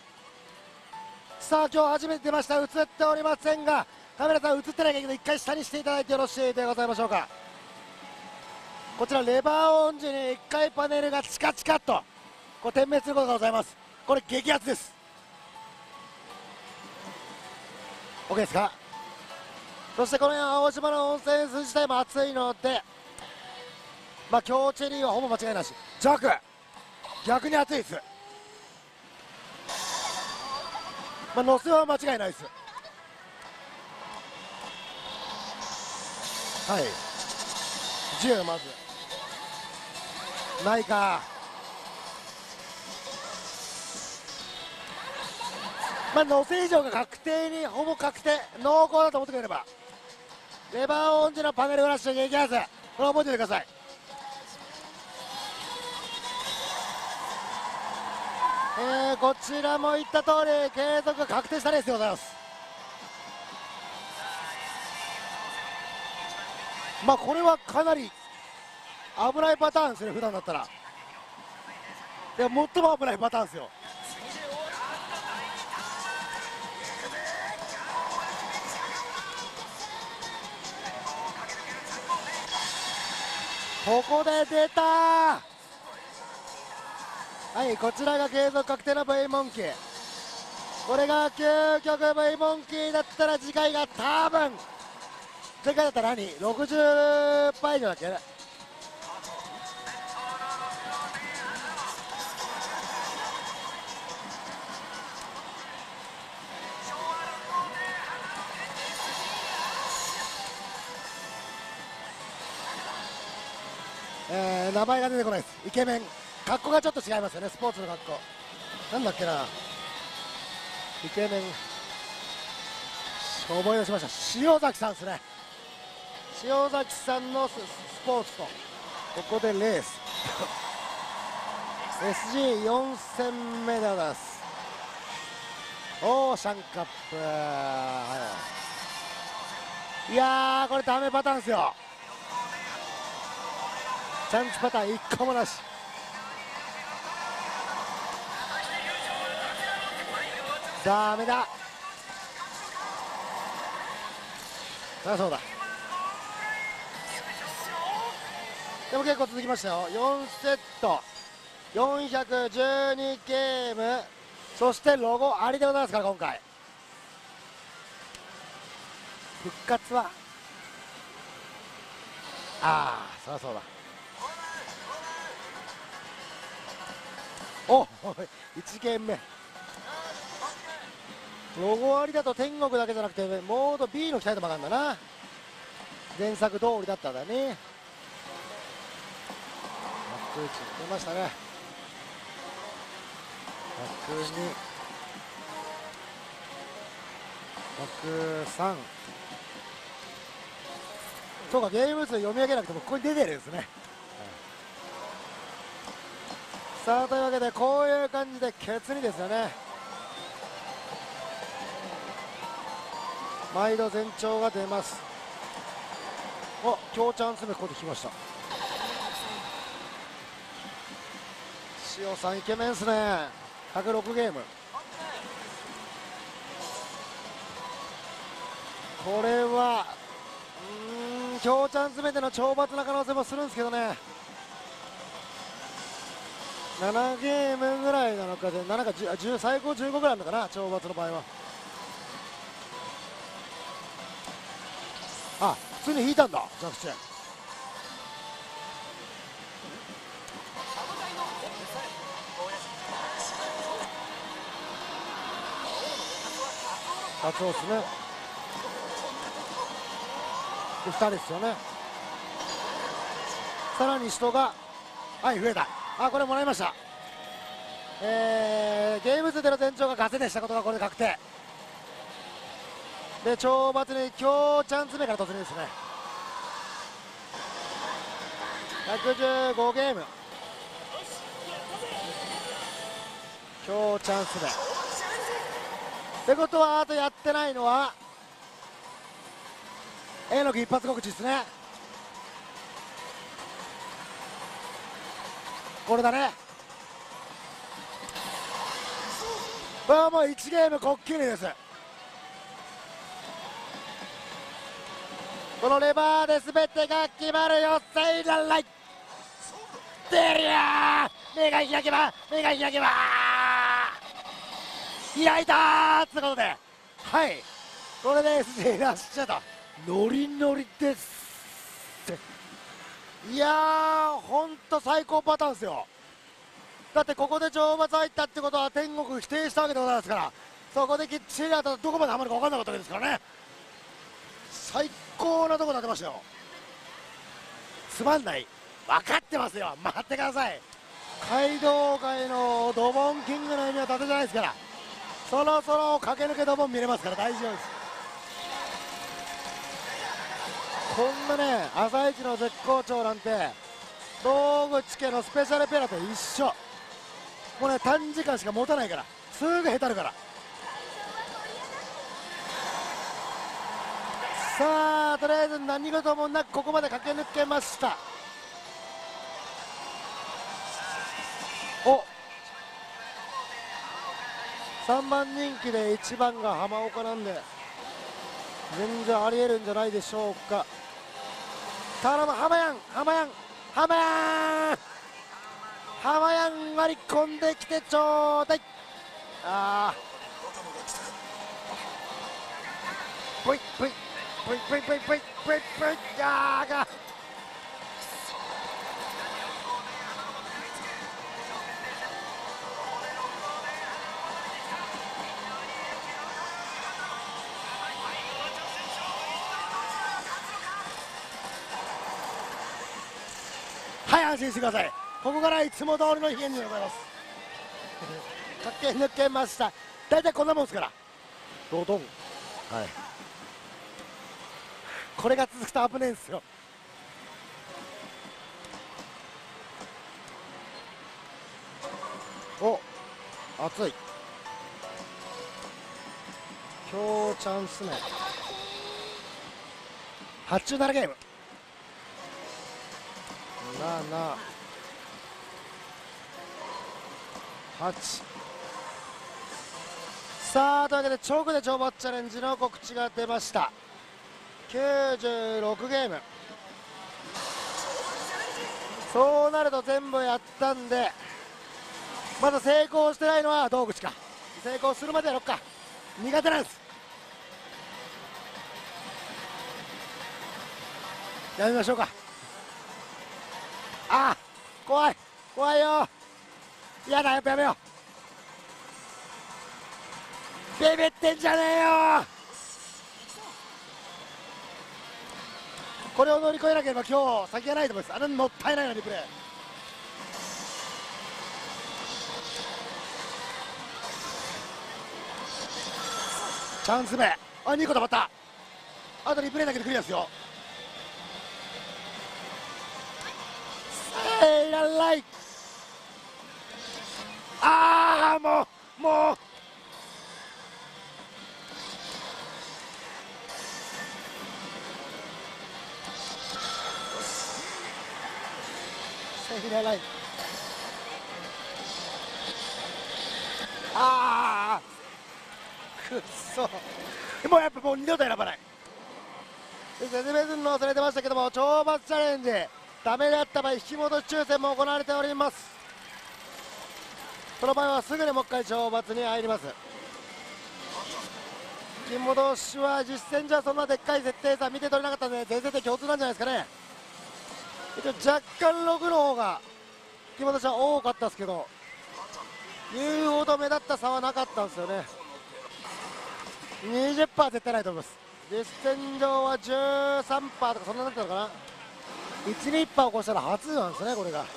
さあ今日初めて出ました。映っておりませんがカメラさん映ってないけど一回下にしていただいてよろしいでございましょうか。こちらレバーオン時にいっかいパネルがチカチカっとこう点滅することがございます。これ激アツです。 OK ですか。そしてこの青島の温泉水自体も熱いので、まあ強チェリーはほぼ間違いなし。ジャック逆に熱いです。まあ乗せは間違いないです。 はいじゅうまずないか。まあ乗せ以上が確定にほぼ確定濃厚だと思ってくれればレバーオン時のパネルフラッシュ激アツこれ覚えておいてください。えー、こちらも言った通り継続確定したレースでございます。まあこれはかなり危ないパターンですね。普段だったらでも最も危ないパターンですよ。ここで出たー。はい、こちらが継続確定の V モンキー。これが究極 V モンキーだったら次回が多分前回だったら何 ろくじゅっパーセント 以上だっけね。えー、名前が出てこないです。イケメン格好がちょっと違いますよね。スポーツの格好なんだっけな。イケメン思い出しました。塩崎さんですね。塩崎さんの ス, スポーツとここでレースエスジーよん 戦目でございます。オーシャンカップ、はい、いやーこれダメパターンですよ。チャンスパターンいっこもなし。ダメだ。あ、そうだ。でも結構続きましたよ。よんセットよんひゃくじゅうにゲーム、そしてロゴありでございますから今回復活はああそりゃそうだ。おいちゲーム目ロゴありだと天国だけじゃなくてモード ビー の期待度も上がるんだな。前作通りだったんだね。ひゃくいち出ましたね。ひゃくに、ひゃくさん。そうかゲーム数読み上げなくてもここに出てるんですね、はい、さあというわけでこういう感じでケツにですよね毎度前兆が出ます。お強チャンス目ここで来ました。塩さんイケメンですね。ひゃくろくゲームこれはうーん強チャンス目での懲罰な可能性もするんですけどね。ななゲームぐらいなのかでななか じゅう, じゅう最高じゅうごぐらいなのかな懲罰の場合は。あ普通に引いたんだ着地。カツオっすね。でふたりですよね。さらに人がはい増えた。あこれもらいました。えー、ゲーム数での前兆がガセでしたことがこれで確定で懲罰に強チャンス目から突入ですね。ひゃくじゅうごゲーム強チャンス目ってことはあとやってないのは A の一発告知ですね。これだね。これはもういちゲームこっきりです。このレバーで全てが決まるよ。セイラライ出りゃー目が開けば目が開けば開いたーってことではいこれで エスジェー ラッシュとノリノリですっていやーほんと最高パターンですよ。だってここで懲罰入ったってことは天国否定したわけでございますからそこできっちり当たったどこまではまるか分かんなかったわけですからね。最高なところになってましたよ。 つまんない。分かってますよ、待ってください。街道界のドボンキングの意味は伊達じゃないですから、そろそろ駆け抜けドボン見れますから大丈夫です。こんなね朝一の絶好調なんて道口家のスペシャルペラと一緒。もうね短時間しか持たないからすぐへたるから。さあとりあえず何事もなくここまで駆け抜けました。おさんばん人気でいちばんが浜岡なんで全然ありえるんじゃないでしょうか。頼む浜やん浜やん浜やん浜やん割り込んできてちょうだい。ああぷいぷいぷいぷいぷいぷいぷいぷいあーがはい安心してください。ここからいつも通りのヒゲにでございます駆け抜けました。大体こんなもんですからドドン。はいこれが続くと危ねえんすよ。お熱い今日チャンスね。はちじゅうななゲームななはち。さあというわけで直で超バッチャレンジの告知が出ました。きゅうじゅうろくゲーム、そうなると全部やったんでまだ成功してないのは道口か。成功するまでやろっか。苦手なんです。やめましょうか。ああ怖い怖いよ。やだやっぱやめよう。ビビってんじゃねえよ。これを乗り越えなければ今日先がないと思います。あれもったいないなリプレイ。チャンス目あにこたまった。あとリプレイだけでクリアですよ。いらない。ああもうもういらない。ああくっそもうやっぱもう二度と選ばない。説明するの忘れてましたけども懲罰チャレンジダメだった場合引き戻し抽選も行われております。その場合はすぐにもう一回懲罰に入ります。引き戻しは実戦じゃそんなでっかい設定差見て取れなかったので全設定共通なんじゃないですかね。一応若干ろくの方が引き戻しは多かったですけど言うほど目立った差はなかったんですよね。 にじゅっパーセント 絶対ないと思います。実戦上は じゅうさんパーセント とかそんなになってたのかな。いち、にパーセント を越したら初なんですねこれが。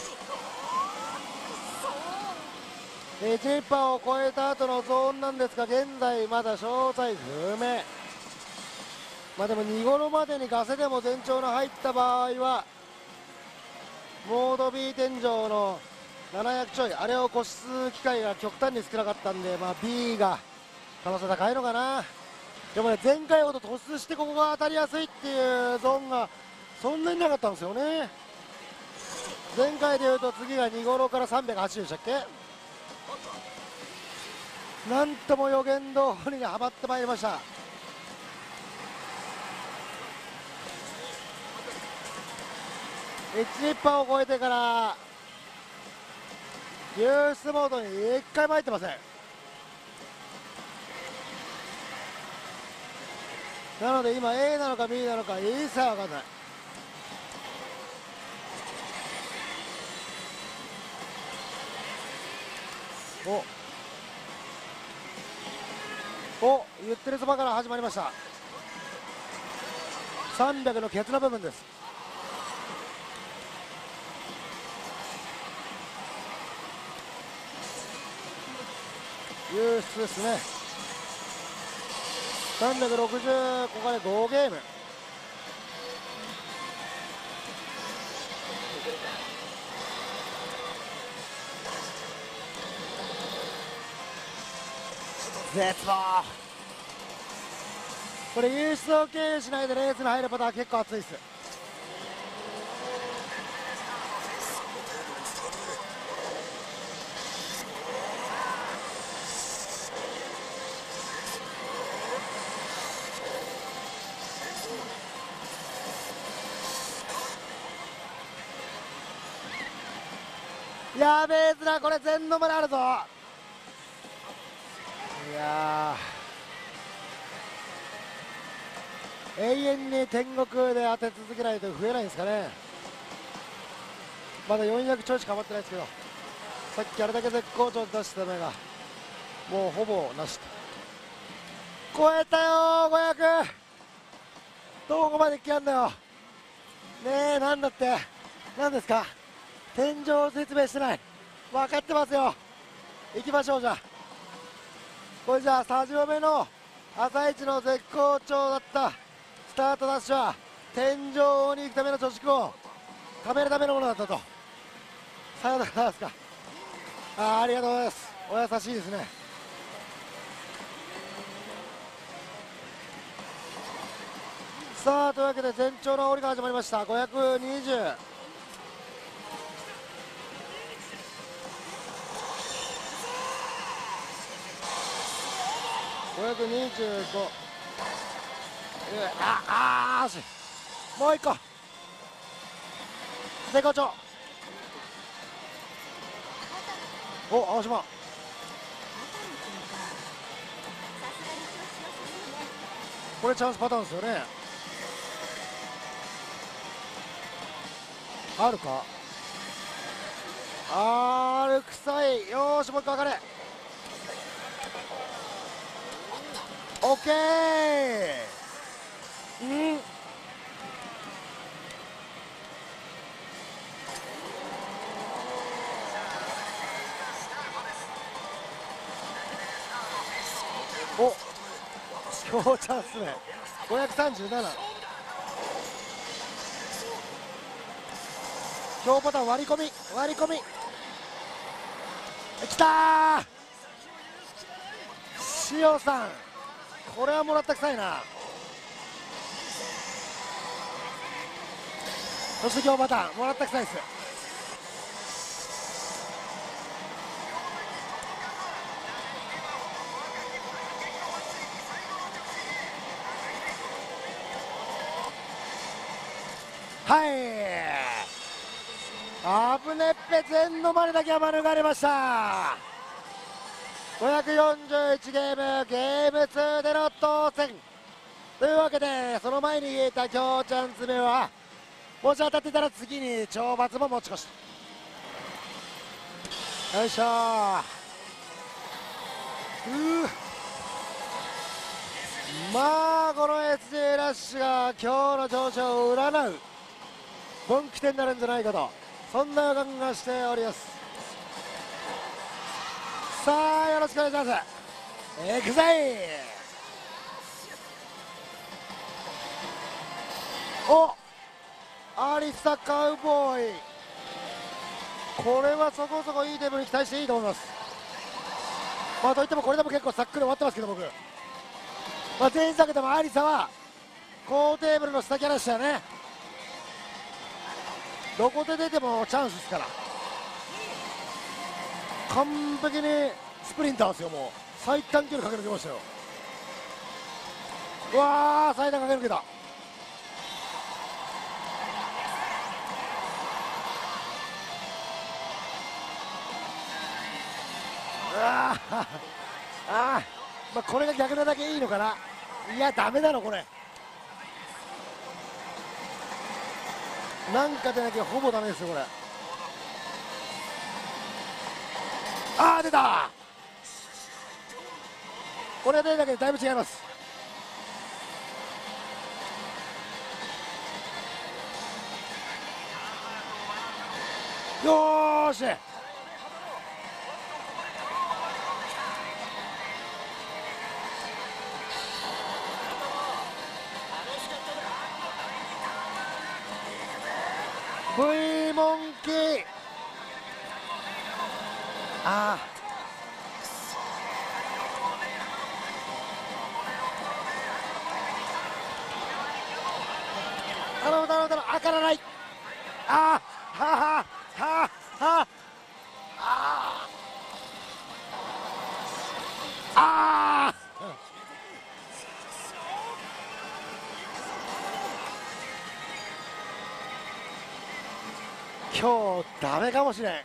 いち、にパーセント を超えた後のゾーンなんですが現在まだ詳細不明。まあでもに頃までにガセでも前兆の入った場合はモード B 天井のななひゃくちょいあれを越す機会が極端に少なかったんで、まあ B が可能性高いのかな。でもね前回ほど突出してここが当たりやすいっていうゾーンがそんなになかったんですよね。前回でいうと次がに頃からさんびゃくはちじゅうでしたっけ。なんとも予言通りにはまってまいりました。いち、にパーセント を超えてから流出モードにいっかいも入ってません。なので今 A なのか B なのか一切分かんない。おお言ってるそばから始まりました。さんびゃくのケツの部分です。 優質ですね。さんびゃくろくじゅう、ここでごゲーム。絶望。これ優勝を経由しないでレースに入るパターン結構熱いです。やべえずら、これ全のまであるぞ。いやー、永遠に天国で当て続けないと増えないんですかね。まだよんひゃくちょいしか余ってないですけど、さっきあれだけ絶好調出した目がもうほぼなしと。超えたよーごひゃく。どこまで来やんだよ。ねえ、なんだって、なんですか、天井を説明してない。分かってますよ。行きましょう。じゃあこれじゃあさんじょうめの朝一の絶好調だったスタートダッシュは天井に行くための貯蓄を貯めるためのものだったと。さよならですか。あ, ありがとうございます。お優しいですね。さあというわけで全長の煽りが始まりました。ごひゃくにじゅう、ごひゃくにじゅうご、ああーし、もう一個絶好調。お、青島、これチャンスパターンですよね。あるか、ある臭い。よーし、もう一個上がれ。オッケー。うん、お、今日チャンスね。ごひゃくさんじゅうなな、今日パターン割り込み割り込みきたー。塩さん、これはもらったくさいな。そして今日パターンもらったくさいです。はい、危ねっぺ、全のまれだけは免れました。ごひゃくよんじゅういちゲーム、ゲームツーでの当選というわけで、その前に言えた今日チャンス目はもし当たってたら次に懲罰も持ち越し。よいしょー。うー、まあこの エスジェー ラッシュが今日の調子を占う分岐点になるんじゃないかと、そんな予感がしております。さあよろしくお願いします。いくぜー。お、アリサカウボーイ、これはそこそこいいテーブルに期待していいと思います。まあといってもこれでも結構さっくり終わってますけど、僕、まあ、全員下げてもアリサは高テーブルの下キャラでしたよね。どこで出てもチャンスですから、完璧にスプリンターですよ。もう最短距離駆け抜けましたよ。うわー、最短駆け抜けた。うわーあー、まあ、これが逆なだけいいのかな。いやダメだろこれ、なんかでなきゃほぼダメですよこれ。あー出た、これでだけでだいぶ違います。よーし、 V モンキー、ああ頼む頼む頼む、当たらない。ああはあはあはあはあああ今日ダメかもしれん。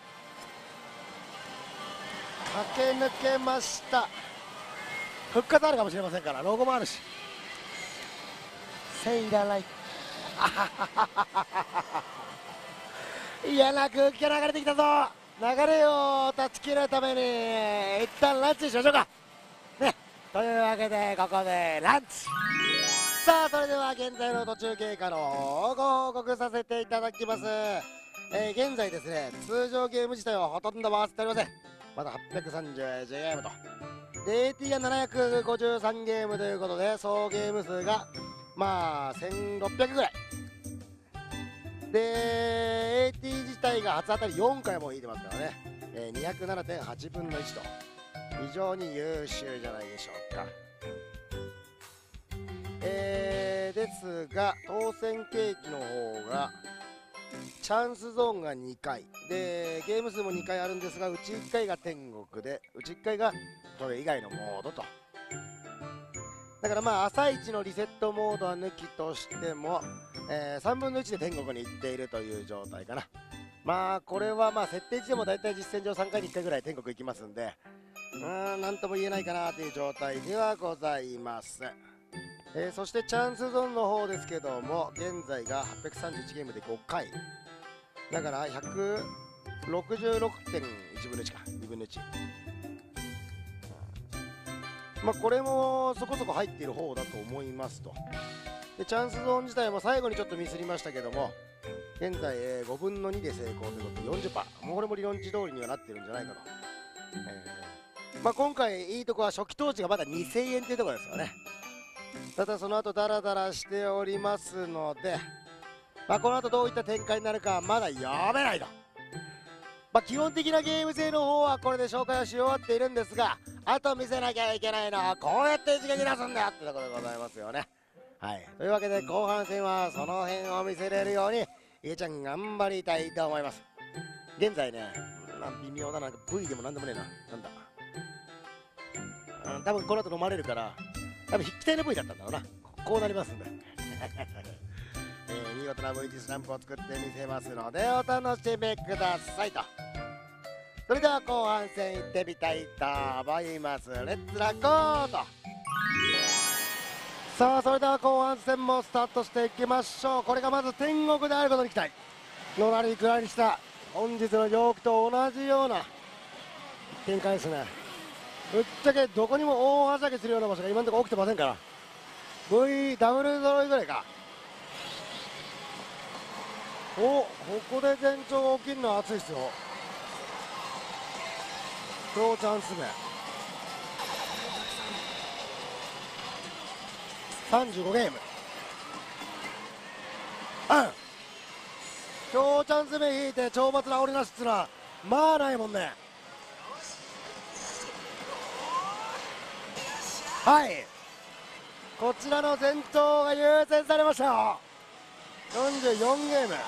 駆け抜けました。復活あるかもしれませんから、ロゴもあるし。せいらない。嫌な空気が流れてきたぞ。流れを断ち切るために一旦ランチしましょうかね。というわけでここでランチ。さあそれでは現在の途中経過のご報告させていただきます。えー、現在ですね、通常ゲーム自体はほとんど回っておりません。まだはっぴゃくさんじゅういちゲームと、で エーティー がななひゃくごじゅうさんゲームということで、総ゲーム数がまあせんろっぴゃくぐらいで、 エーティー 自体が初当たりよんかいも引いてますからね、えー、にひゃくななてんはちぶんのいちと非常に優秀じゃないでしょうか。えー、ですが当選景気の方がチャンスゾーンがにかいで、ゲーム数もにかいあるんですが、うちいっかいが天国で、うちいっかいがそれ以外のモードと。だからまあ朝一のリセットモードは抜きとしても、えー、さんぶんのいちで天国に行っているという状態かな。まあこれはまあ設定値でもだいたい実戦上さんかいにいっかいぐらい天国行きますんで、うーんなんとも言えないかなという状態ではございます。えー、そしてチャンスゾーンの方ですけども、現在がはっぴゃくさんじゅういちゲームでごかいだから ひゃくろくじゅうろくてんいちぶんのいちかにぶんのいち、まあこれもそこそこ入っている方だと思いますと。でチャンスゾーン自体も最後にちょっとミスりましたけども、現在、えー、ごぶんのにで成功ということで よんじゅっパーセント、 もうこれも理論値通りにはなってるんじゃないかと。えーまあ、今回いいとこは初期投資がまだにせんえんというところですよね。ただその後ダラダラしておりますので、まあ、この後どういった展開になるかはまだ読めないと。まあ、基本的なゲーム性の方はこれで紹介をし終わっているんですが、あと見せなきゃいけないのはこうやって一撃出すんだよってところでございますよね。はい、というわけで後半戦はその辺を見せれるようにイエちゃん頑張りたいと思います。現在ね、微妙だな、 V でもなんでもねえな、なんだ、うん、多分この後飲まれるから多分筆記体の V だったんだろうな。こうなりますんで、えー、見事な V 字スランプを作ってみせますのでお楽しみくださいと。それでは後半戦行ってみたいと思います。レッツラゴーと。さあそれでは後半戦もスタートしていきましょう。これがまず天国であることに期待。のらりくらりした本日の陽気と同じような展開ですね。ぶっちゃけどこにも大はしゃぎするような場所が今のところ起きてませんから、 V ダブル揃いぐらいか。お、ここで前兆が起きるのは熱いですよ。今日チャンス目さんじゅうごゲーム、うん、今日チャンス目引いて懲罰な煽りなしっつうのはまあないもんね。はい、こちらの前兆が優先されましたよ。よんじゅうよんゲーム、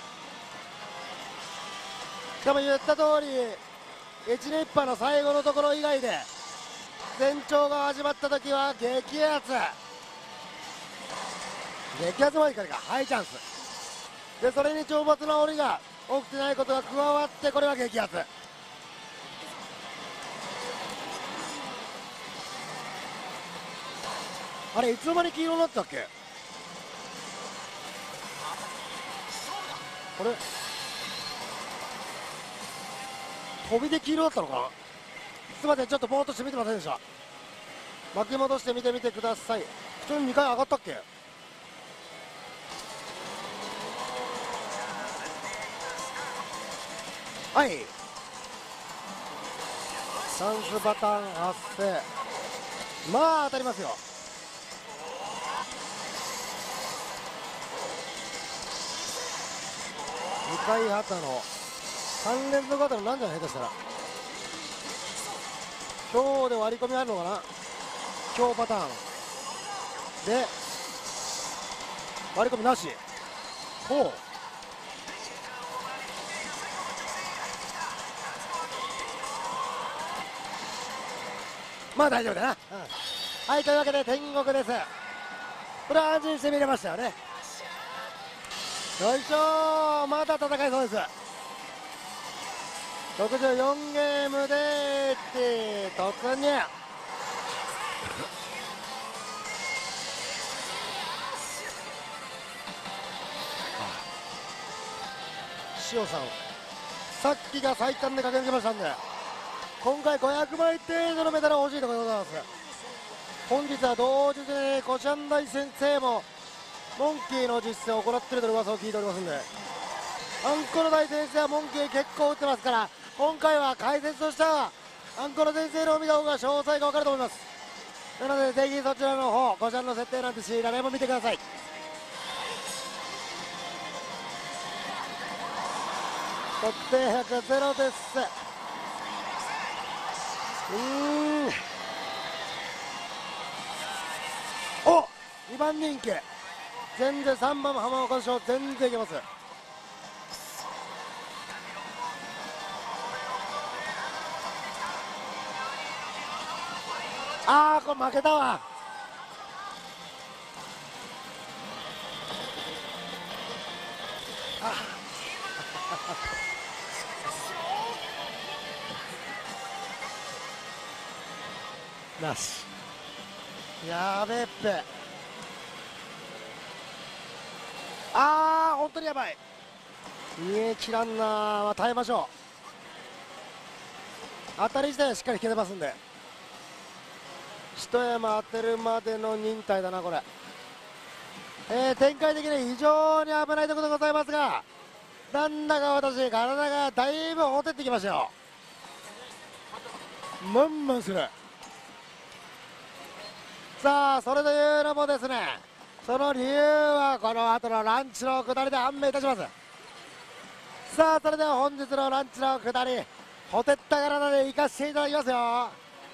しかも言った通りいち連覇の最後のところ以外で前兆が始まった時は激アツ激アツまでかハイチャンスで、それに懲罰の煽りが起きてないことが加わってこれは激アツ。あれいつの間に黄色になったっけ。これ飛びで黄色だったのかな。すいません、ちょっとぼーっとして見てませんでした。巻き戻して見てみてください。普通ににかい上がったっけ。はい、チャンスパターン発生。まあ当たりますよ。 回旗のさん連続旗のなんじゃない、下手したら今日で割り込みあるのかな、今日パターンで割り込みなし。ほう、まあ大丈夫だな、うん、はい、というわけで天国です。これは安心して見れましたよね。よいしょ、また戦いそうです。ろくじゅうよんゲームで突入。塩さん、さっきが最短で駆け抜けましたんで、今回ごひゃくまい程度のメダル欲しいところでございます。本日は同日にコシャン大先生もモンキーの実践を行っているという噂を聞いておりますんで、アンコロ大先生はモンキー結構打ってますから、今回は解説としてはアンコロ先生の見た方が詳細が分かると思います。なのでぜひそちらの方、コシャンの設定なんて知らないも見てください。得点ひゃくゼロです。うーん、お、にばん人気全然、さんばん浜岡賞全然いけます。あー、これ負けたわ。あなし、やべっぺ。あー、本当にやばい。逃げ切らんなー、まあ、耐えましょう。当たり自体はしっかり引けてますんで、一山当てるまでの忍耐だなこれ。えー、展開的に非常に危ないところでございますが、なんだか私体がだいぶほてってきましたよ。ムンムンする。さあ、それというのもですね、その理由はこの後のランチの下りで判明いたします。さあ、それでは本日のランチの下り、ほてった体で行かせていただきますよ。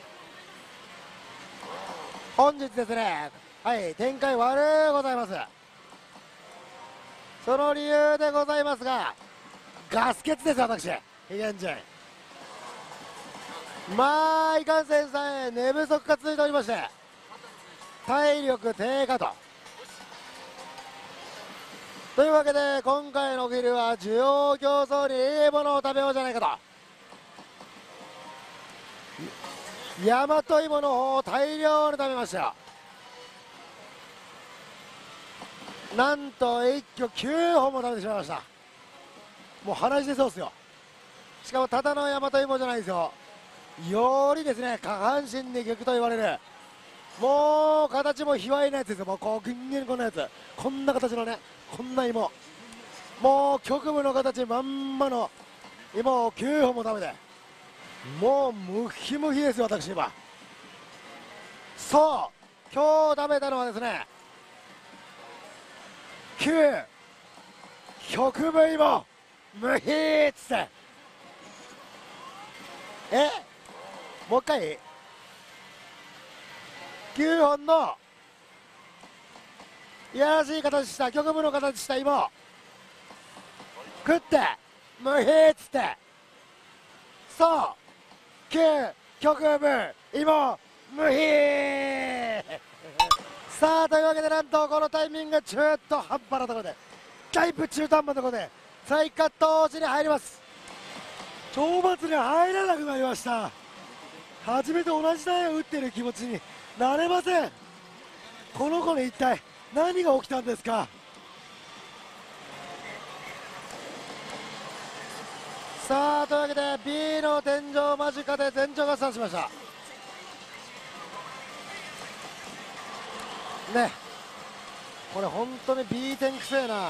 本日ですね、はい、展開悪うございます。その理由でございますが、ガス欠です、私、非現人。まあ、いかんせんさえ寝不足が続いておりまして、体力低下と。というわけで、今回のお昼は需要競争にいいものを食べようじゃないかと。大和芋の方を大量に食べました。なんと一挙きゅうほんも食べてしまいました。もう鼻血出そうっすよ。しかもただの大和芋じゃないですよ。よりですね、下半身に効くと言われる、もう形も卑猥なやつですよ。もうこうぐんぐんこんなやつ、こんな形のね、こんな芋、もう局部の形まんまの芋をきゅうほんも食べて、もうムヒムヒですよ私今。そう、今日食べたのはですね、きゅう局部芋ムヒーっつって、えもう一回、きゅうほんのいやらしい形した局部の形した芋食ってムヒーっつって、そう、きゅう局部芋ムヒーさあ、というわけでなんとこのタイミング中途半端なところで、だいぶ中途半端なところで再カット落ちに入ります。懲罰に入らなくなりました。初めて同じ台を打っている気持ちになれません。この子に一体何が起きたんですか。さあ、というわけで B の天井間近で天井合算しましたね。これ本当に B 点くせえな。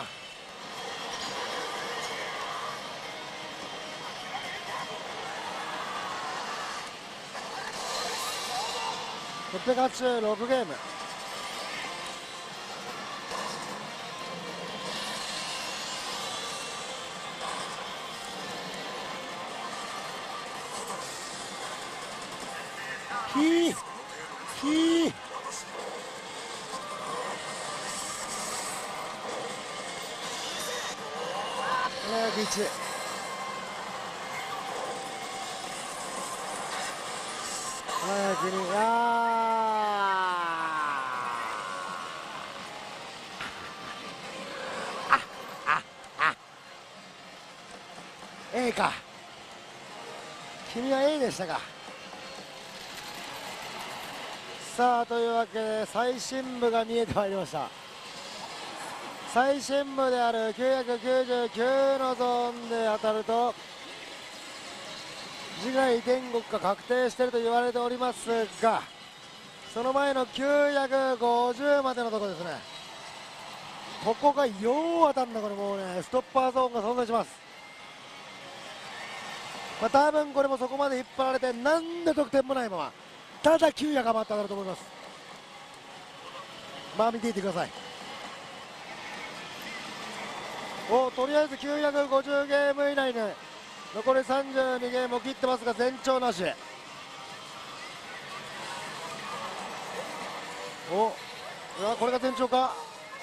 ろっぴゃくはちじゅうろくゲーム、 ひーひーななひゃくいちななひゃくにあーあああ A か君は A でしたか。さあというわけで最深部が見えてまいりました。最深部であるきゅうひゃくきゅうじゅうきゅうのゾーンで当たると次回天国が確定していると言われておりますが、その前のきゅうひゃくごじゅうまでのところですね。ここがよう当たるんだ。これもうねストッパーゾーンが存在します。まあ、多分これもそこまで引っ張られて何で得点もないままただきゅうひゃく余ったんだと思います。まあ見ていてください。おとりあえずきゅうひゃくごじゅうゲーム以内に残りさんじゅうにゲームを切ってますが全長なし。おいやこれが全長か。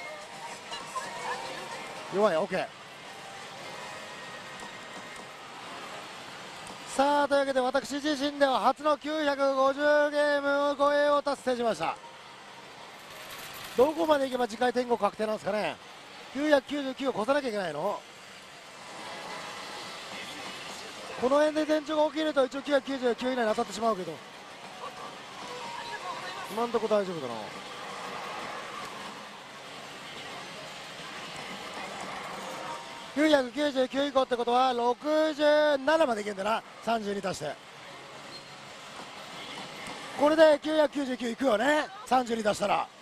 弱い OK。 さあというわけで私自身では初のきゅうひゃくごじゅうゲーム超えを達成しました。どこまでいけば次回天国確定なんですかね。きゅうひゃくきゅうじゅうきゅうを越さなきゃいけないの。この辺で全長が起きると一応きゅうひゃくきゅうじゅうきゅう以内に当たってしまうけど今んとこ大丈夫だな。きゅうひゃくきゅうじゅうきゅう以降ってことはろくじゅうななまでいけんだな。さんじゅうに足してこれできゅうひゃくきゅうじゅうきゅういくよね。さんじゅうに足したら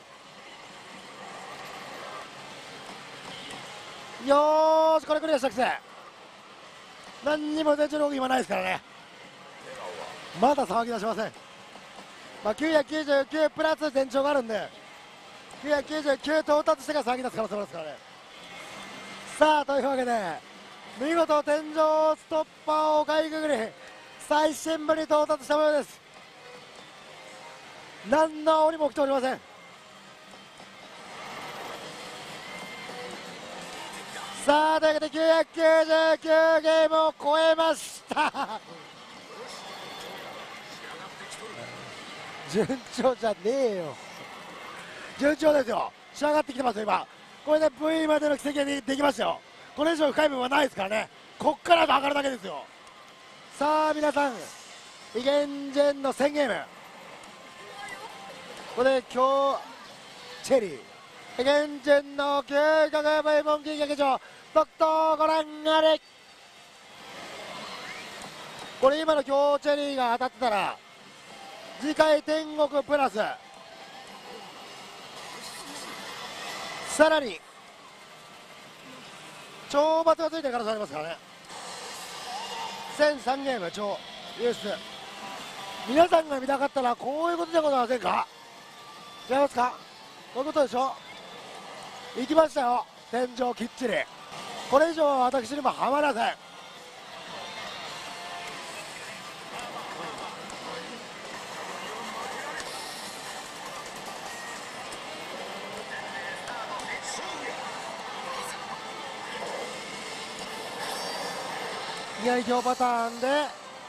よーしこれクリアしたくせ何にも全長の動き今ないですからね。まだ騒ぎ出しません。まあ、きゅうひゃくきゅうじゅうきゅうプラス全長があるんできゅうひゃくきゅうじゅうきゅう到達してから騒ぎ出す可能性もありますからね。さあというわけで見事天井ストッパーをかいくぐり最深部に到達した模様です。何の煽りも起きておりません。さあというわけできゅうひゃくきゅうじゅうきゅうゲームを超えました順調じゃねえよ。順調ですよ。仕上がってきてますよ今。これで V までの奇跡ができましたよ。これ以上深い部分はないですからね。こっから上がるだけですよ。さあ皆さんイゲンジェンのせんゲームこれ今日チェリーイゲンジェンの究極 V モンキー劇場とくとご覧あれ。これ今の今日チェリーが当たってたら次回天国プラスさらに懲罰がついてる可能性ありますからね。せんさんゲーム超輸出。皆さんが見たかったらこういうことでございませんか。違いますか。こういうことでしょ。行きましたよ天井きっちり。これ以上は私にもはまらせん。左強パターンで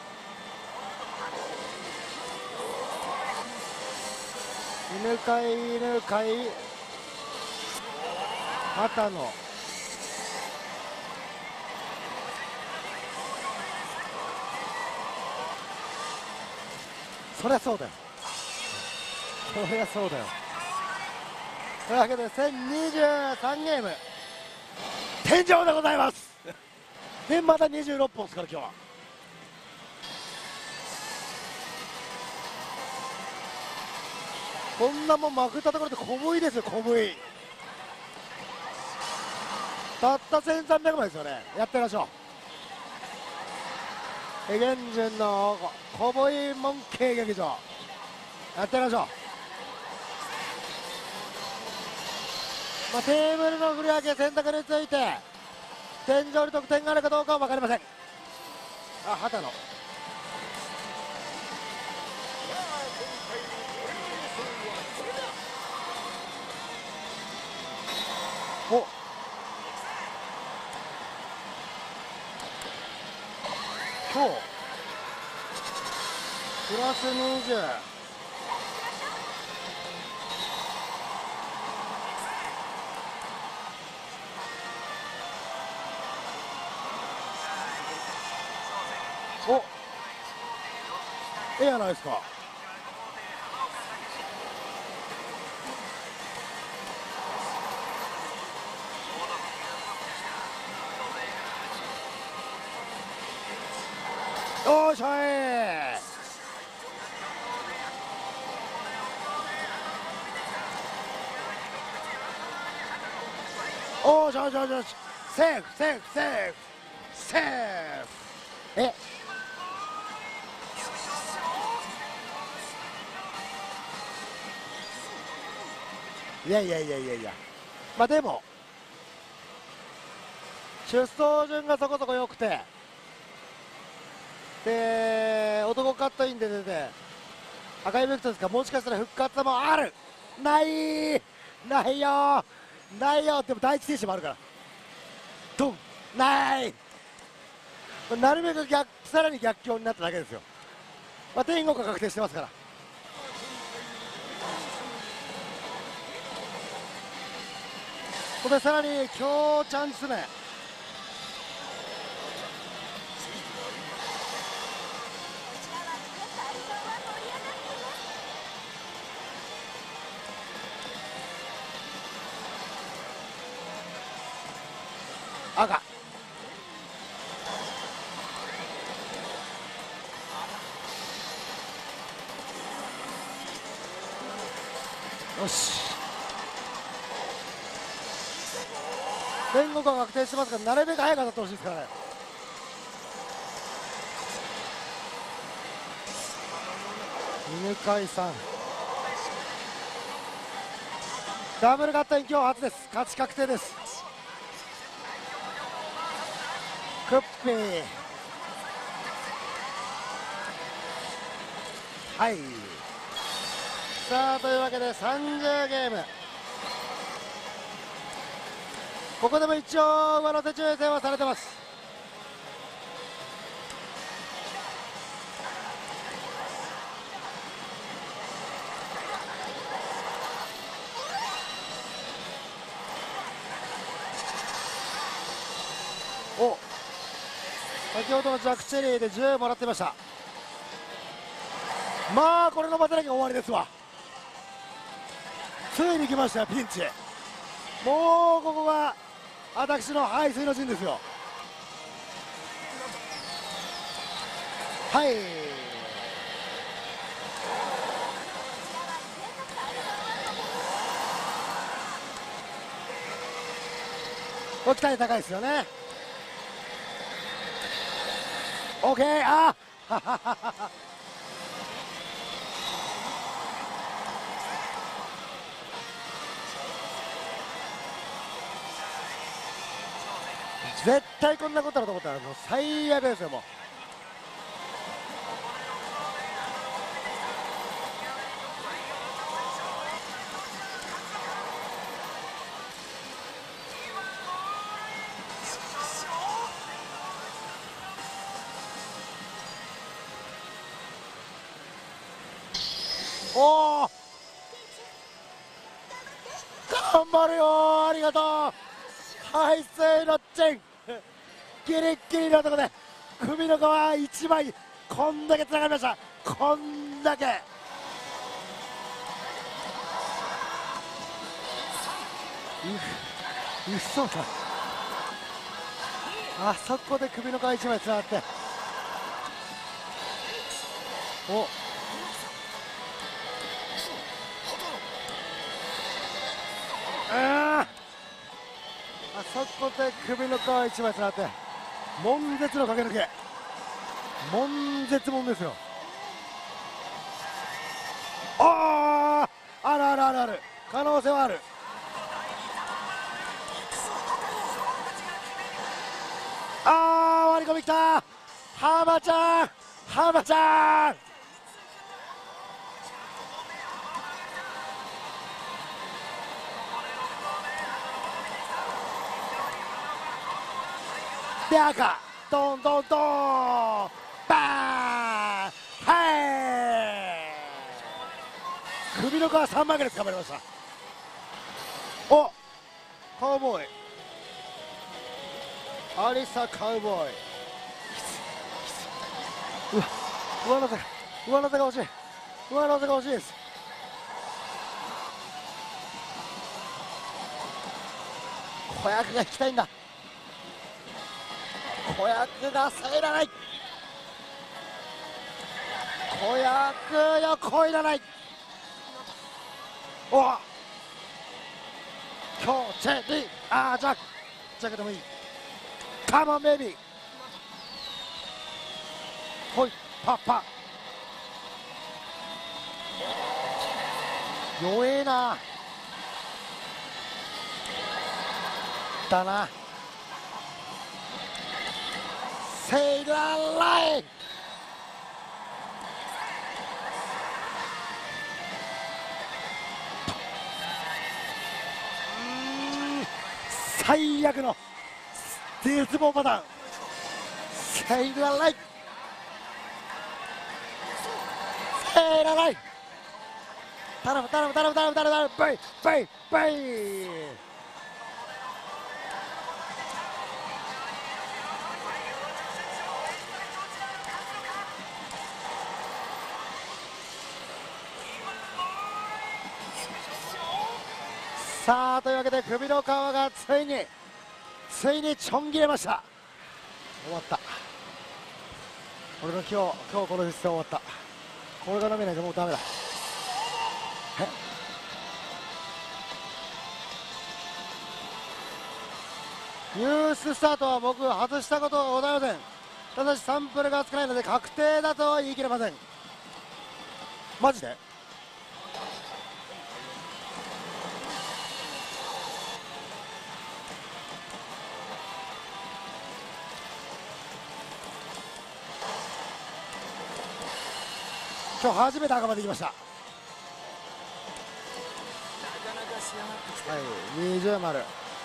犬飼い犬飼い畑野そりゃそうだよそりゃそうだよ。というわけでせんにじゅうさんゲーム天井でございますでまたにじゅうろっぽんですから今日は。こんなもんまくったところで小ぶいですよ小ぶい。たったせんさんびゃくまいですよね。やってみましょう。現順の小ぶいモンキー劇場やってみましょう。まあ、テーブルの振り分け選択について天井に得点があるかどうかは分かりません。あ、畑野ラスにじゅう。お、ええやないですか。よいしょい。おーしょしょしょし、セーフセーフセーフセーフ。え、いやいやいやいやいや、まあでも出走順がそこそこ良くて、で男カットインで出て赤いベクトルですか、もしかしたら復活もある。ないないよないよ。でも第一停止もあるからドン。ない。なるべく逆、さらに逆境になっただけですよ。まあ、天国が確定してますから。ここでさらに強チャンス目。赤。よし、天国が確定してますから、なるべく早く当たってほしいですからね。犬飼さんダブル合体今日初です。勝ち確定です。クッピー、はい。さあというわけでさんじゅうゲーム、ここでも一応上乗せ抽選はされてます。お、先ほどのジャックチェリーでじゅうもらってました。まあこれの待たなきゃ終わりですわ。ついに来ましたよピンチ。もうここが私の背水の陣ですよ。はい、これ期待高いですよね。 OK。 あはははは絶対こんなことだと思ったらもう最悪ですよ。もうおお頑張るよ、ありがとう。背水の陣、ギリッギリのとこで首の皮一枚こんだけつながりました。こんだけ。ううそだ、あそこで首の皮一枚つながって、おああそこで首の皮一枚つながって、悶絶の駆け抜け、悶絶もんですよ。ああ、あるあるあるある、可能性はある。ああ割り込みきた、ハマちゃんハマちゃん。で赤ドンドンドンバーン、はい首の皮さんまいぐらい捕まりました。おカウボーイアリサカウボーイうわ上乗せ上乗せが欲しい上乗せが欲しいです。子役が引きたいんだ。子役が入らない。子役横いらない。おっ今日チェリーあージャックジャックでもいい。カモンベイビーほいパッパ弱えなだな。セイラーライン最悪の絶望パターン。セイラーラインセイラーライン頼む頼む頼む頼む頼む頼むバイバイバイ。さあというわけで首の皮がついについにちょん切れました。終わった。俺の今日今日この実戦終わった。これが飲めないともうダメだ。えニューススタートは僕外したことはございません。ただしサンプルが少ないので確定だとは言い切れません。マジで今日初めて赤まで行きました。はいにじゅう丸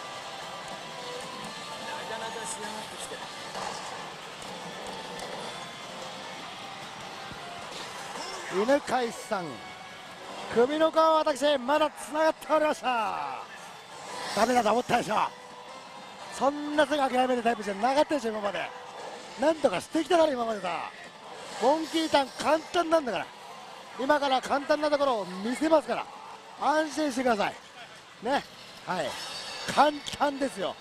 犬飼さん首の皮は私まだつながっておりました。ダメだと思ったでしょ。そんなすぐ諦めるタイプじゃなかったでしょ今まで。なんとかしてきたから今までさ。モンキータン簡単なんだから今から簡単なところを見せますから安心してくださいね。はい簡単ですよ。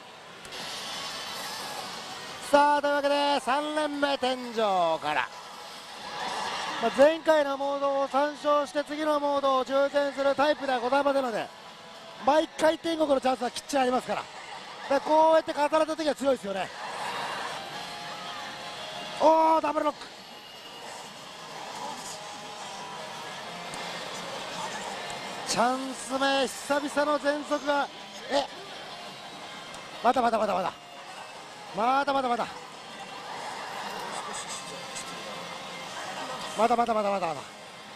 さあというわけでさん連目天井から、まあ、前回のモードを参照して次のモードを抽選するタイプではございませんので毎回天国のチャンスはきっちりありますから、だからこうやって語られた時は強いですよね。おおダブルロックチャンス目久々の全速がえまだまだまだまだまだまだまだまだまだまだまだまだ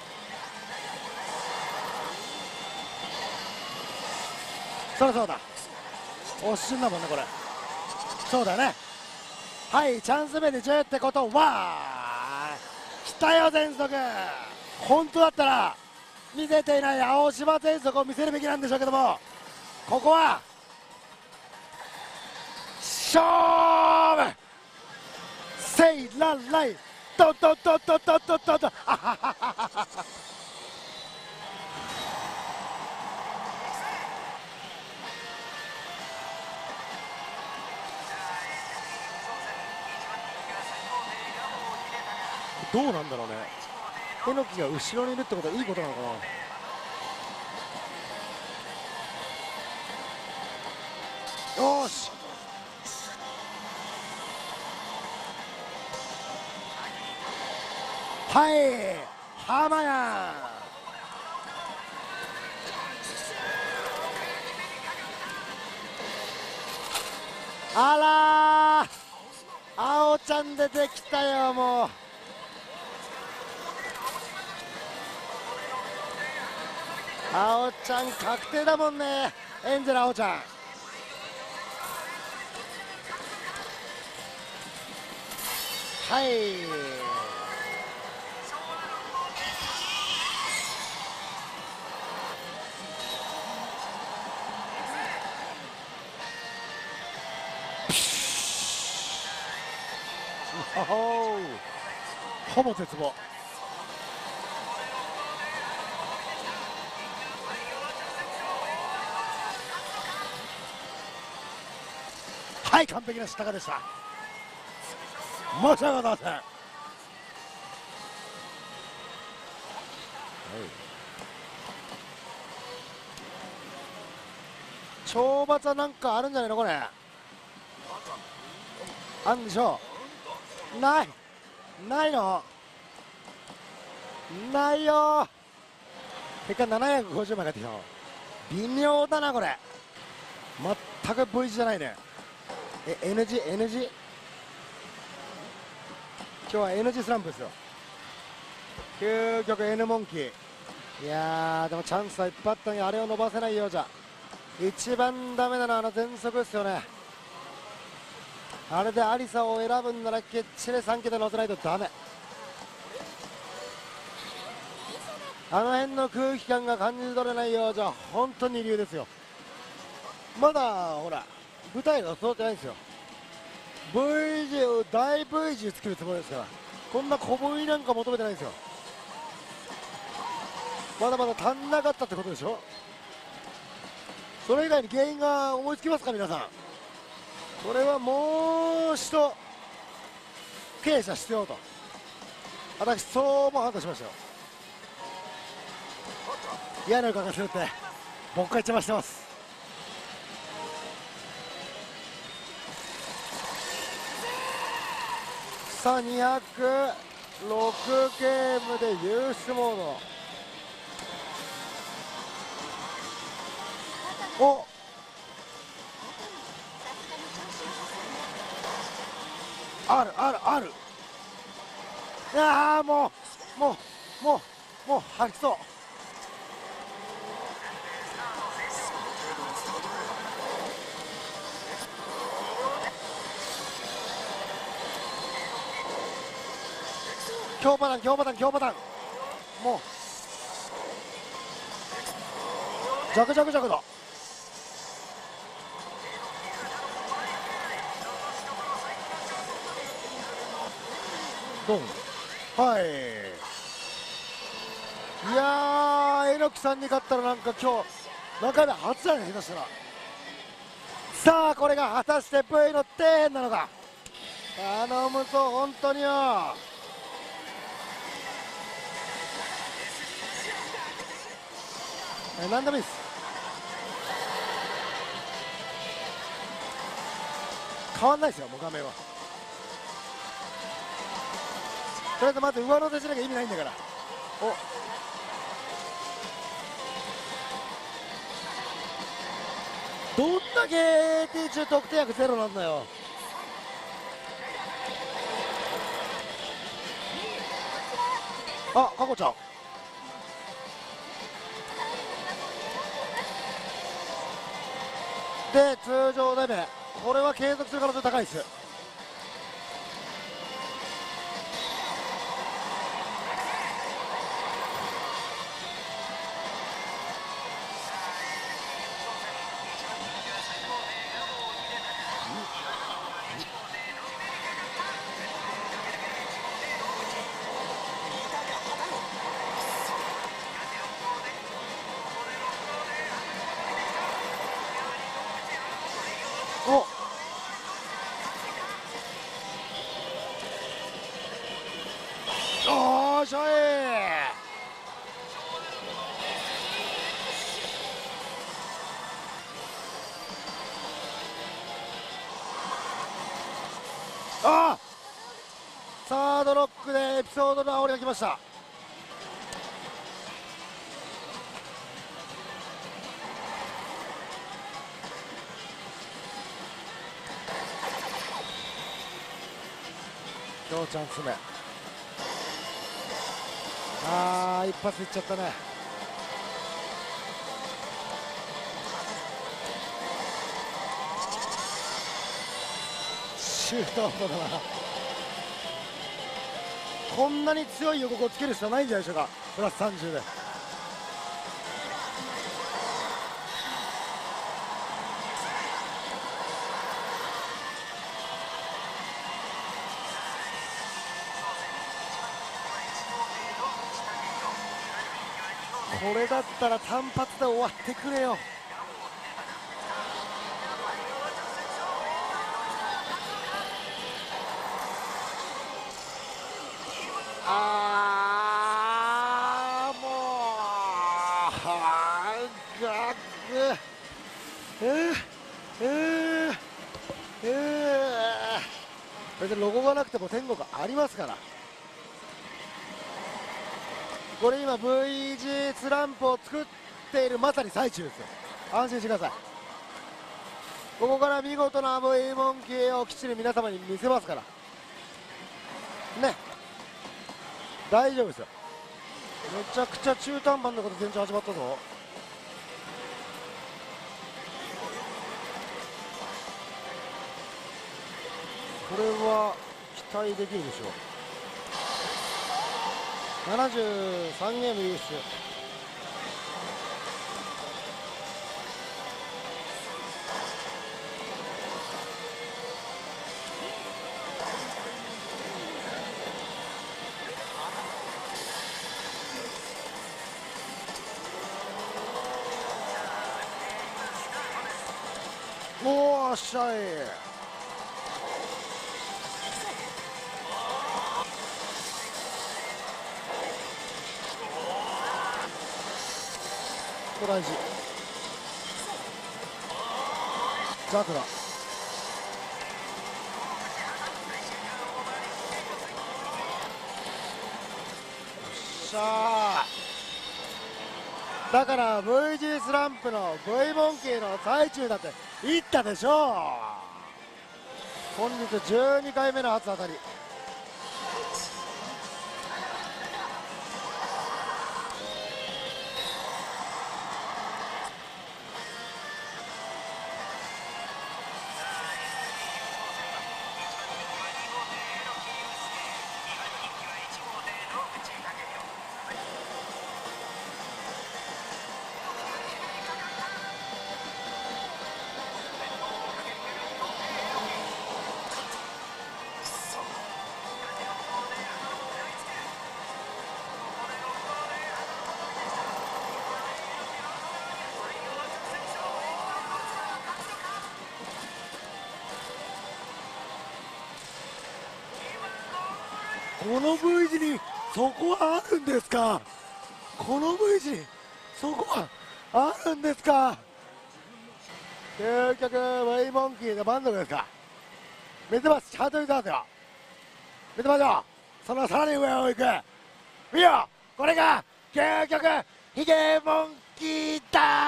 そりゃそうだおっしんだもんねこれ。そうだね。はいチャンス目でじゅうってことは来たよ全速。本当だったら見せていない青島全速を見せるべきなんでしょうけどもここは勝負セイラライドドドドドドドドあははははどうなんだろうね。えのきが後ろにいるってことはいいことなのかな。よーしはい浜やあらー青ちゃん出てきたよ。もう青ちゃん確定だもんね。エンゼル青ちゃんはい。 。 。 。 。 。 。 。 。 。 。 。 。 。 。 。 。 。 。 。 。 。 。 。 。 。 。 。 。 。 。 。 。 。 。 。 。 。 。 。 。 。 。 。 。 。 。 。 。 。 。 。 。 。 。 。 。 。 。 。 あほー、ほぼ絶望。はい、完璧な下がでした。申し訳ございません。はい、懲罰はなんかあるんじゃないのこれ。あんでしょう。ないないのないよ。結果ななひゃくごじゅうまい返ってきたの。微妙だなこれ。全く V 字じゃないね。え エヌジーエヌジー 今日は エヌジー スランプですよ。究極 N モンキー。いやーでもチャンスはいっぱいあったのにあれを伸ばせないようじゃ。一番ダメなのはあの全速ですよね。あれでアリサを選ぶんならきっちりさん桁乗せないとダメ。あの辺の空気感が感じ取れないようじゃ本当に二流ですよ。まだほら舞台が育ってないんですよ。 V 字を大 V 字作るつもりですから、こんな小 V なんか求めてないんですよ。まだまだ足んなかったってことでしょ。それ以外に原因が思いつきますか皆さん。これはもう一度経査必要と私そうも判断しましたよ。嫌な予感がするって僕が一番してます。さあにひゃくろくゲームでユースモード。おあるあるある。いやーもうもうもうもう吐きそう。強パターン強パターン強パターン。もうジャクジャクジャクだ。ドン。はい。いやー、榎木さんに勝ったらなんか今日何回目初じゃない下手したら。さあこれが果たして V の底辺なのか。頼むぞ本当によ。え何でもいいです。変わんないですよもう画面は。とりあえずまず上乗せしなきゃ意味ないんだから。おどんだけ エーティー 中得点枠ゼロなんだよ。あ、かこちゃんで通常ダメ。これは継続する可能性高いです。おおーしょい。あーサードロックでエピソードの煽りが来ました。今日チャンス目。あー一発いっちゃったね。シュートアウトだな。こんなに強い予告をつける必要ないんじゃないでしょうか。プラスさんじゅうでこれだったら単発で終わってくれよ。あーもうあーがっえー、えー、えー、別にロゴがなくても天国ありますから。これ今 ブイジー スランプを作っているまさに最中ですよ。安心してください。ここから見事な V モンキーをきっちり皆様に見せますからね。大丈夫ですよ。めちゃくちゃ中途半端なこと全長始まったぞ。これは期待できるでしょう。ななじゅうさんゲーム優勝。おーっしゃい。ここ大事。ザクだ。しゃー。だから ブイジー スランプの V モンキーの最中だって言ったでしょう。本日じゅうにかいめの初当たり。この V 字にそこはあるんですか。この V 字にそこはあるんですか。究極 V モンキーの満足ですか。見てます。ちゃんと見てますよ。見てますよ。そのさらに上を行く。見よ、これが究極ヒゲモンキー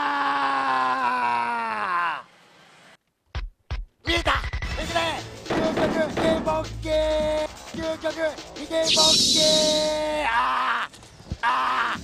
だー。見えた。見てね。究極ヒゲモンキー。究極ヒゲモンキー。あーあ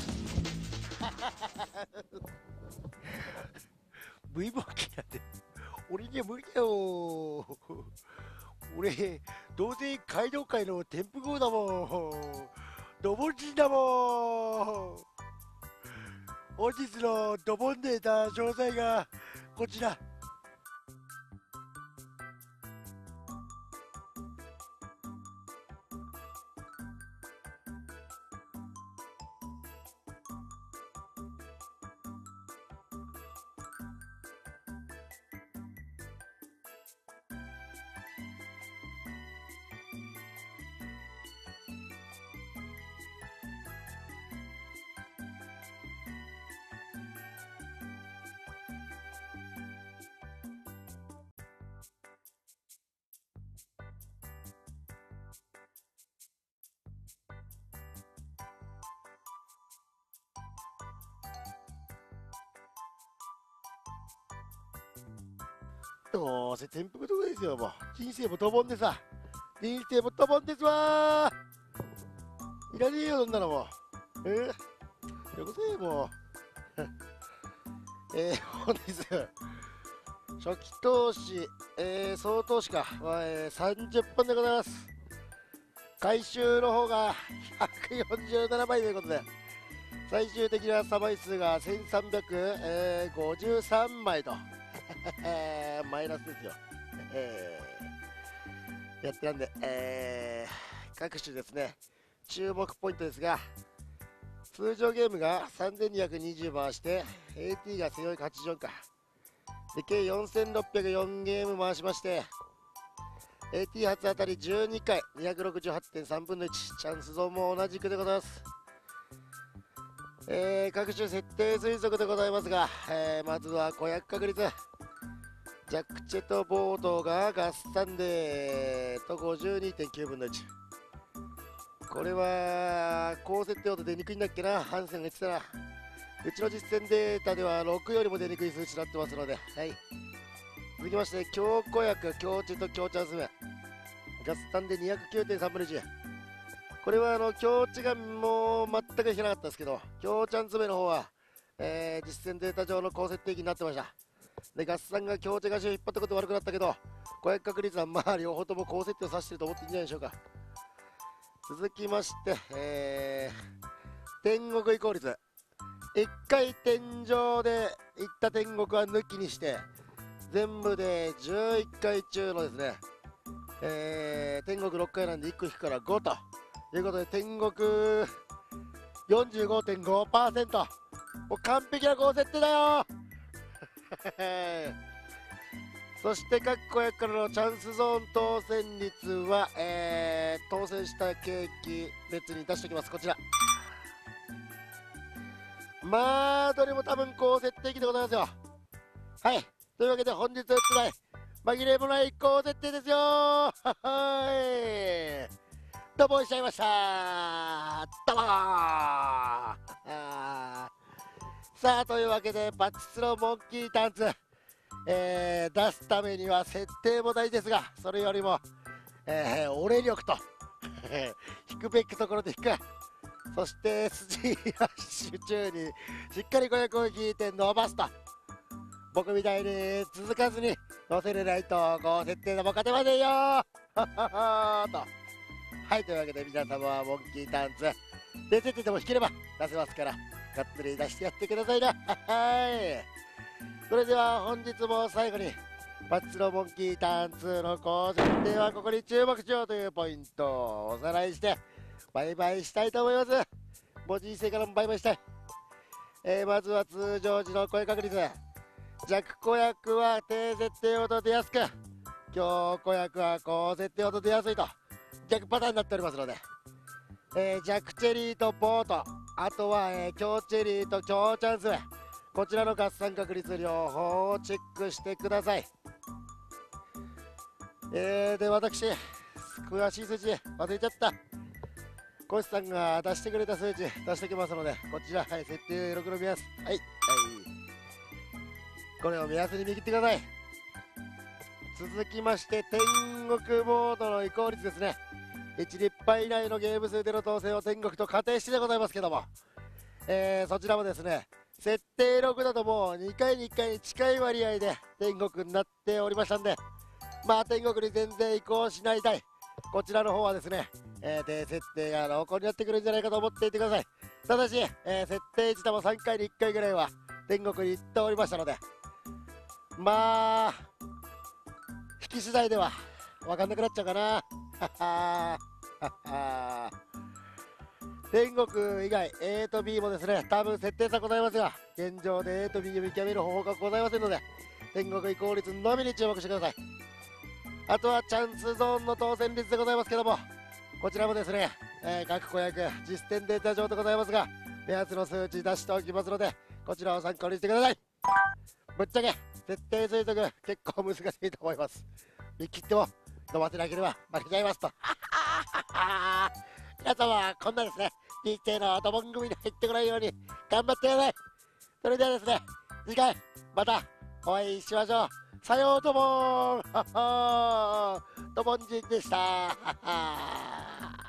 ーV モンキーなんて俺には無理だよ。俺どうせ街道界の天賦号だもん。ドボン人だもん。本日のドボンデータ詳細がこちら。どうせ転覆とこですよ。もう人生もドボンでさ、人生もドボンですわー。いらねえよそんなのもう。えー、よこせもう。えー、本日初期投資、えー、総投資か、えー、さんじゅっぽんでございます。回収の方がひゃくよんじゅうななまいということで、最終的な差枚数がせんさんびゃくごじゅうさんまいとマイナスですよ。えー、やってなんで、えー、各種ですね注目ポイントですが、 通常ゲームがさんぜんにひゃくにじゅう回して エーティー がせんよんひゃくはちじゅうよんかで計よんせんろっぴゃくよんゲーム回しまして エーティー 初当たりじゅうにかい にひゃくろくじゅうはちてんさんぶんのいちチャンスゾーンも同じくでございます。えー、各種設定推測でございますが、えー、まずはごひゃく確率ジャックチェとボードが合算でと ごじゅうにてんきゅうぶんのいち。これは高設定ほど出にくいんだっけな。ハンセンが言ってたな。うちの実践データではろくよりも出にくい数値になってますので、はい。続きまして強子役強チェと強チャンス目合算で にひゃくきゅうてんさんぶんのいち。これはあの強チがもう全く引けなかったですけど、強チャンス目の方は、えー、実践データ上の高設定機になってました。で合算が強手が足を引っ張ったこと悪くなったけど、ごひゃく確率はまあ両方とも高設定を指していると思っていいんじゃないでしょうか。続きまして、えー、天国移行率いっかい天井でいった天国は抜きにして全部でじゅういっかい中のですね、えー、天国ろっかいなんでいっこ引くからごということで天国 よんじゅうごてんごパーセント もう完璧な高設定だよそして各子役からのチャンスゾーン当選率は、えー、当選したケーキ別に出しておきます。こちらまあどれも多分高設定機でございますよ。はい、というわけで本日つらい紛れもない高設定ですよはいどうもしちゃいましたどうもさあというわけでパチスロモンキータンツ、えー、出すためには設定も大事ですが、それよりも、えー、俺力と引くべきところで引く、そして筋ラッシュ中にしっかりごひゃくを引いて伸ばすと、僕みたいに続かずに乗せれないと高設定でも勝てませんよとはいというわけで皆様はモンキータンツ出ててでも引ければ出せますからがっつり出してやってくださいなはいそれでは本日も最後にパチスロモンキーターンツーの高設定はここに注目しようというポイントをおさらいしてバイバイしたいと思います。もう人生からもバイバイしたい、えー、まずは通常時の声確率弱子役は低設定ほど出やすく強子役は高設定ほど出やすいと逆パターンになっておりますので、えー、弱チェリーとボートあとは、えー、強チェリーと強チャンスこちらの合算確率両方をチェックしてください。えー、で私詳しい数値忘れちゃった。コシさんが出してくれた数値出しておきますのでこちら、はい、設定ろくの目安はい、はい、これを目安に見切ってください。続きまして天国モードの移行率ですね。いち立派以内のゲーム数での当選を天国と仮定してでございますけども、えー、そちらもですね設定ろくだともうにかいにいっかいに近い割合で天国になっておりましたんで、まあ天国に全然移行しないたいこちらの方はですね、えー、低設定が濃厚になってくるんじゃないかと思っていてください。ただし、えー、設定自体もさんかいにいっかいぐらいは天国に行っておりましたので、まあ引き次第では分かんなくなっちゃうかな天国以外 A と B もですね多分設定差ございますが現状で A と B を見極める方法がございませんので天国移行率のみに注目してください。あとはチャンスゾーンの当選率でございますけどもこちらもですね、えー、各子役実践データ上でございますが目安の数値出しておきますのでこちらを参考にしてください。ぶっちゃけ設定推測結構難しいと思います。見切っても飲ませなければ負けちゃいますと皆様はこんなですね人生のドボン組に入ってこないように頑張ってください。それではですね次回またお会いしましょう。さようともーんドボン人でした